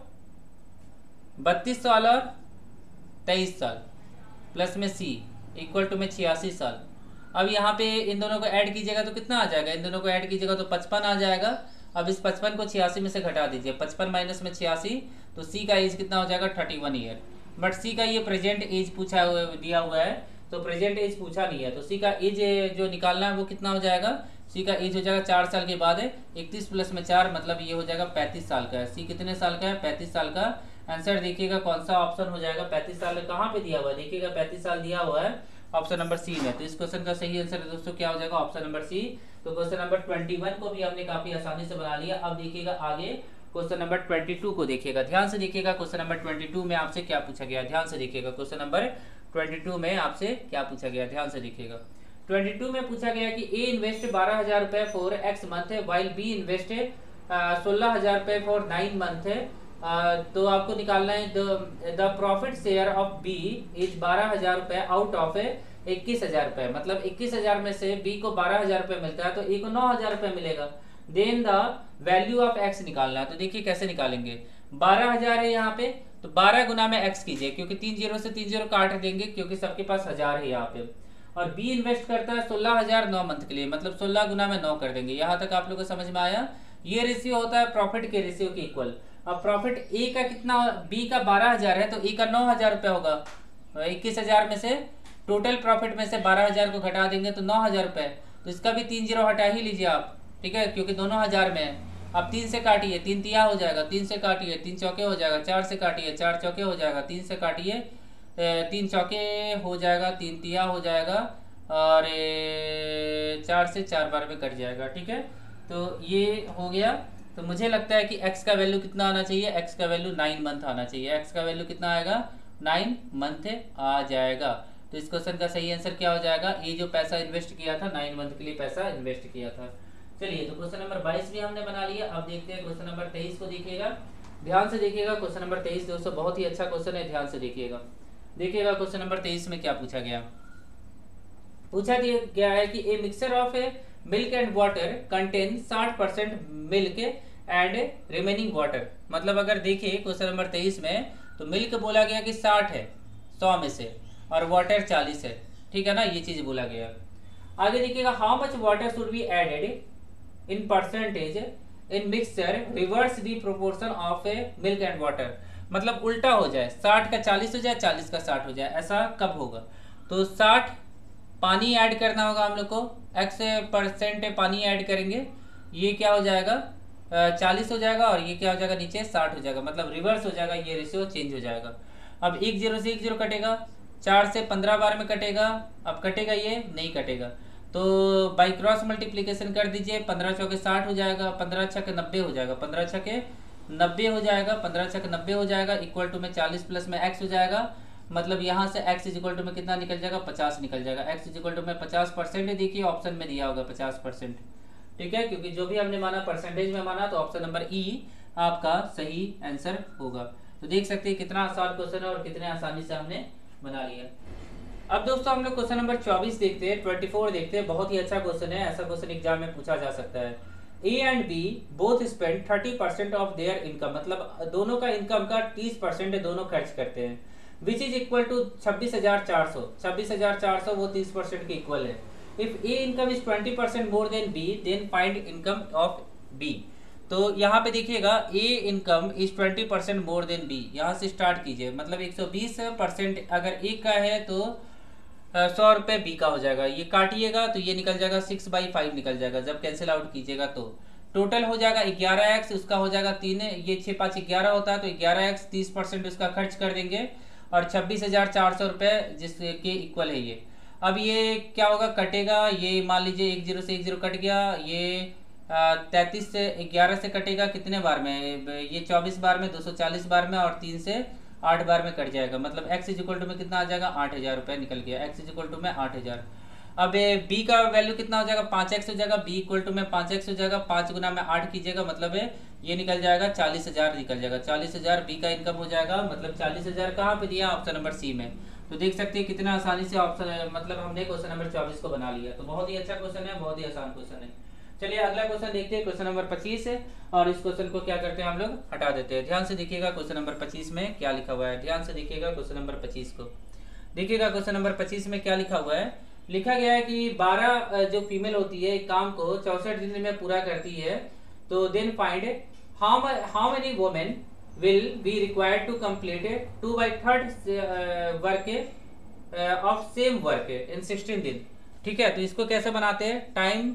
बत्तीस साल और तेईस साल प्लस में सी इक्वल टू में छियासी साल। अब यहाँ पे इन दोनों को ऐड कीजिएगा तो कितना आ जाएगा, इन दोनों को ऐड कीजिएगा तो पचपन आ जाएगा। अब इस पचपन को छियासी में से घटा दीजिए, पचपन माइनस में छियासी, तो सी का एज कितना हो जाएगा thirty one year. But C का ये प्रेजेंट एज पूछा हुआ दिया हुआ है, तो प्रेजेंट एज पूछा नहीं है, तो सी का एज जो निकालना है वो कितना हो जाएगा, सी का एज हो जाएगा चार साल के बाद है, इकतीस प्लस में चार मतलब ये हो जाएगा पैंतीस साल का है। सी कितने साल का है, पैंतीस साल का। आंसर देखिएगा कौन सा ऑप्शन हो जाएगा, पैंतीस साल कहाँ पे दिया हुआ है, देखिएगा पैंतीस साल दिया हुआ है ऑप्शन नंबर सी में। तो इस क्वेश्चन का सही आंसर दोस्तों क्या हो जाएगा, ऑप्शन नंबर सी। तो क्वेश्चन नंबर इक्कीस को भी हमने काफी आसानी से बना लिया। अब देखिएगा आगे क्वेश्चन नंबर बाईस को देखिएगा, ध्यान से देखिएगा। क्वेश्चन नंबर बाईस में आपसे क्या पूछा गया, ध्यान से देखिएगा। क्वेश्चन नंबर बाईस में आपसे क्या पूछा गया, ध्यान से देखिएगा। बाईस में पूछा गया कि ए इन्वेस्ट बारह हजार रुपए फॉर एक्स मंथ है, वाइल बी इन्वेस्ट सोलह हजार रुपए फॉर नाइन मंथ है। Uh, तो आपको निकालना है the profit share of B is बारह हजार रुपए आउट ऑफ इक्कीस हजार रुपए, मतलब इक्कीस हजार में से बी को बारह हजार रुपए मिलता है तो ए को नौ हजार रुपए मिलेगा। Then the value of X निकालना है, तो देखिए कैसे निकालेंगे। बारह हजार है यहाँ पे, तो बारह गुना में एक्स कीजिए, क्योंकि तीन जीरो से तीन जीरो काट देंगे क्योंकि सबके पास हजार है यहाँ पे। और बी इन्वेस्ट करता है सोलह हजार नौ मंथ के लिए, मतलब सोलह गुना में नौ कर देंगे। यहाँ तक आप लोगों को समझ में आया। ये रेशियो होता है प्रॉफिट के रेशियो के इक्वल। अब प्रॉफिट ए का कितना, बी का बारह हजार है तो ए का नौ हजार रुपया होगा। इक्कीस हजार में से टोटल प्रॉफिट में से बारह हजार को घटा देंगे तो नौ हजार रुपए, तो इसका भी तीन जीरो हटा ही लीजिए आप, ठीक है, क्योंकि दोनों हज़ार में है। अब तीन से काटिए, तीन तिया हो जाएगा, तीन से काटिए, तीन चौके हो जाएगा, चार से काटिए, चार चौके हो जाएगा, तीन से काटिए, तीन चौके हो जाएगा, तीन तिया हो जाएगा, और चार से चार बार में कट जाएगा, ठीक है। तो ये हो गया। तो मुझे लगता है कि x का वैल्यू कितना आना चाहिए, x का वैल्यू नाइन मंथ आना चाहिए। x का वैल्यू कितना आएगा, नाइन मंथ आ जाएगा। तो इस क्वेश्चन का सही आंसर क्या हो जाएगा, ये जो पैसा इन्वेस्ट किया था, नाइन मंथ के लिए पैसा इन्वेस्ट किया था। चलिए, तो क्वेश्चन नंबर बाईस भी हमने बना लिया। अब देखते हैं क्वेश्चन नंबर तेईस को। देखिएगा, ध्यान से देखिएगा। क्वेश्चन नंबर तेईस दोस्तों बहुत ही अच्छा क्वेश्चन है, ध्यान से देखिएगा। देखिएगा क्वेश्चन नंबर तेईस में क्या पूछा गया। पूछा गया है कि a mixture of a milk and water contain साठ percent milk and remaining water. मतलब अगर देखिए क्वेश्चन नंबर तेईस में, तो मिल्क बोला गया कि साठ है सौ में से, और वाटर चालीस है, ठीक है ना, ये चीज बोला गया। आगे देखिएगा, how much water should be added in percentage in mixture reverse the proportion of a milk and water. मतलब उल्टा हो जाए, साठ का चालीस हो जाए, चालीस का साठ हो जाए, ऐसा कब होगा। तो साठ पानी ऐड करना होगा हम लोग को, एक्स परसेंट पानी ऐड करेंगे, ये क्या हो जाएगा, चालीस हो जाएगा, और ये क्या हो जाएगा, नीचे साठ हो जाएगा। मतलब रिवर्स हो जाएगा, ये रेशियो चेंज हो जाएगा। अब एक जीरो से एक जीरो कटेगा, चार से पंद्रह बार में कटेगा। अब कटेगा, ये नहीं कटेगा, तो बाई क्रॉस मल्टीप्लीकेशन कर दीजिए। पंद्रह चौके साठ हो जाएगा, पंद्रह छक नब्बे हो जाएगा, पंद्रह छके नब्बे हो जाएगा, पंद्रह छक नब्बे हो जाएगा, इक्वल टू में चालीस प्लस में एक्स हो जाएगा। मतलब यहाँ से x इज इक्वल टू में कितना निकल जाएगा, पचास निकल जाएगा। x इज इक्वल टू में पचास परसेंट देखिए ऑप्शन में दिया होगा पचास परसेंट, ठीक है, क्योंकि जो भी हमने माना परसेंटेज में माना, तो ऑप्शन नंबर ई आपका सही आंसर होगा। तो देख सकते हैं कितना आसान क्वेश्चन है और कितने आसानी से हमने बना लिया। अब दोस्तों हम लोग क्वेश्चन नंबर चौबीस देखते हैं, चौबीस देखते हैं। बहुत ही अच्छा क्वेश्चन है, ऐसा क्वेश्चन एग्जाम में पूछा जा सकता है। A and B both spend thirty percent of their income. मतलब दोनों का इनकम का तीस परसेंट दोनों खर्च करते हैं, विच इज इक्वल टू छब्बीस हजार चार सौ। छब्बीस हजार चार सौ वो तीस परसेंट के इक्वल है। If A income is twenty percent more than B, then find income of B. तो यहाँ पे देखिएगा, A income is twenty percent more than B, यहाँ से स्टार्ट कीजिए। मतलब एक सौ बीस परसेंट अगर ए का है तो सौ रुपये बी का हो जाएगा। ये काटिएगा तो ये निकल जाएगा सिक्स बाई फाइव निकल जाएगा। जब कैंसिल आउट कीजिएगा तो टोटल हो जाएगा ग्यारह एक्स, उसका हो जाएगा तीन, ये छः पाँच ग्यारह होता है, तो ग्यारह एक्स तीस परसेंट उसका खर्च कर देंगे, और छब्बीस हजार चार सौ रुपये जिसके इक्वल है ये। अब ये क्या होगा, कटेगा, ये मान लीजिए एक जीरो से एक जीरो कट गया, ये तैंतीस से ग्यारह से कटेगा कितने बार में, ये चौबीस बार में, दो सौ चालीस बार में, और तीन से आठ बार में कट जाएगा। मतलब एक्स इज इक्वल टू में कितना आ जाएगा, आठ हजार रुपये निकल गया। एक्स इज इक्वल टू में आठ हजार। अब बी का वैल्यू कितना हो जाएगा, पाँच एक्स हो जाएगा। बी इक्वल टू में पाँच एक्स हो जाएगा, पाँच गुना में आठ कीजिएगा, मतलब ये निकल जाएगा चालीस हजार निकल जाएगा। चालीस हजार बी का इनकम हो जाएगा। मतलब चालीस हजार कहाँ पे दिया, ऑप्शन नंबर सी में। तो देख सकते हैं कितना आसानी से ऑप्शन, मतलब हमने क्वेश्चन नंबर चौबीस को बना लिया। तो बहुत ही अच्छा क्वेश्चन है, बहुत ही आसान क्वेश्चन है। चलिए अगला क्वेश्चन देखते हैं, क्वेश्चन नंबर पच्चीस है, और इस क्वेश्चन को क्या करते हैं हम लोग, हटा देते हैं। ध्यान से देखिएगा क्वेश्चन नंबर पच्चीस में क्या लिखा हुआ है। ध्यान से देखिएगा क्वेश्चन नंबर पच्चीस को। देखिएगा क्वेश्चन नंबर पच्चीस में क्या लिखा हुआ है। लिखा गया है कि बारह जो फीमेल होती है काम को चौसठ दिन में पूरा करती है, तो then find how how many women will be required to complete two by third work of same work in sixteen दिन। ठीक है, तो इसको कैसे बनाते हैं, time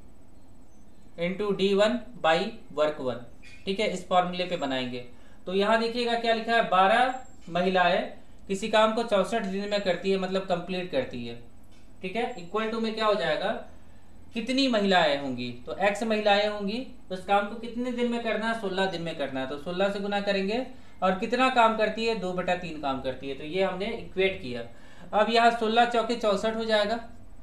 into D one by work one. ठीक है, इस फॉर्मूले पे बनाएंगे। तो यहाँ देखिएगा क्या लिखा है, बारह महिलाएं किसी काम को चौसठ दिन में करती है, मतलब कंप्लीट करती है। ठीक है, इक्वल टू में क्या हो जाएगा, कितनी महिलाएं होंगी, तो एक्स महिलाएं होंगी, तो इस काम को कितने दिन में करना है, सोलह दिन में करना है। तो सोलह से गुना करेंगे, और कितना काम करती है, दो बटा तीन काम करती है। तो ये हमने इक्वेट किया। अब यहाँ सोलह चौके चौसठ हो जाएगा,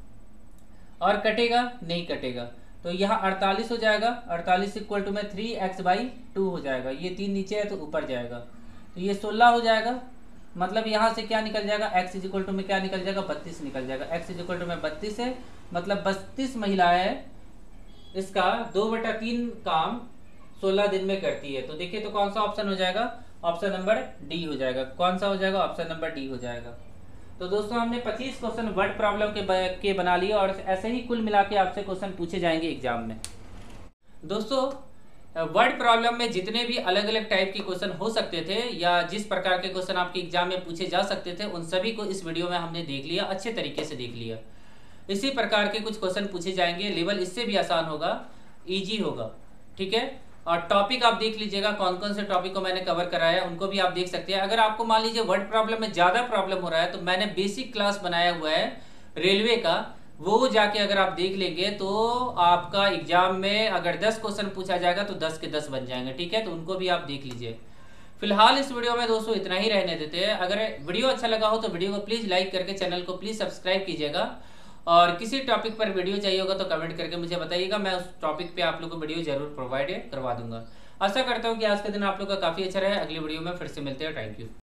और कटेगा नहीं कटेगा, तो यहाँ अड़तालीस हो जाएगा। अड़तालीस इक्वल टू में थ्री एक्स बाई टू हो जाएगा। ये तीन नीचे है तो ऊपर जाएगा, तो ये सोलह हो जाएगा। मतलब यहाँ से क्या निकल जाएगा, x इज इक्वल टू में क्या निकल जाएगा, बत्तीस निकल जाएगा। x इज इक्वल टू में बत्तीस है, मतलब बत्तीस महिलाएं इसका दो बटा तीन काम सोलह दिन में करती है। तो देखिए तो कौन सा ऑप्शन हो जाएगा, ऑप्शन नंबर डी हो जाएगा। कौन सा हो जाएगा, ऑप्शन नंबर डी हो जाएगा। तो दोस्तों हमने पच्चीस क्वेश्चन वर्ड प्रॉब्लम के के बना लिए, और ऐसे ही कुल मिला के आपसे क्वेश्चन पूछे जाएंगे एग्जाम में। दोस्तों वर्ड प्रॉब्लम में जितने भी अलग अलग टाइप के क्वेश्चन हो सकते थे, या जिस प्रकार के क्वेश्चन आपके एग्जाम में पूछे जा सकते थे, उन सभी को इस वीडियो में हमने देख लिया, अच्छे तरीके से देख लिया। इसी प्रकार के कुछ क्वेश्चन पूछे जाएंगे। लेवल इससे भी आसान होगा, इजी होगा, ठीक है। और टॉपिक आप देख लीजिएगा, कौन कौन से टॉपिक को मैंने कवर कराया है उनको भी आप देख सकते हैं। अगर आपको मान लीजिए वर्ड प्रॉब्लम में ज़्यादा प्रॉब्लम हो रहा है तो मैंने बेसिक क्लास बनाया हुआ है रेलवे का, वो जाके अगर आप देख लेंगे तो आपका एग्जाम में अगर दस क्वेश्चन पूछा जाएगा तो दस के दस बन जाएंगे, ठीक है। तो उनको भी आप देख लीजिए। फिलहाल इस वीडियो में दोस्तों इतना ही रहने देते हैं। अगर वीडियो अच्छा लगा हो तो वीडियो को प्लीज़ लाइक करके चैनल को प्लीज़ सब्सक्राइब कीजिएगा, और किसी टॉपिक पर वीडियो चाहिए होगा तो कमेंट करके मुझे बताइएगा, मैं उस टॉपिक पे आप लोग को वीडियो जरूर प्रोवाइड करवा दूंगा। आशा करता हूँ कि आज का दिन आप लोग का काफ़ी अच्छा रहे। अगली वीडियो में फिर से मिलते हैं। Thank you.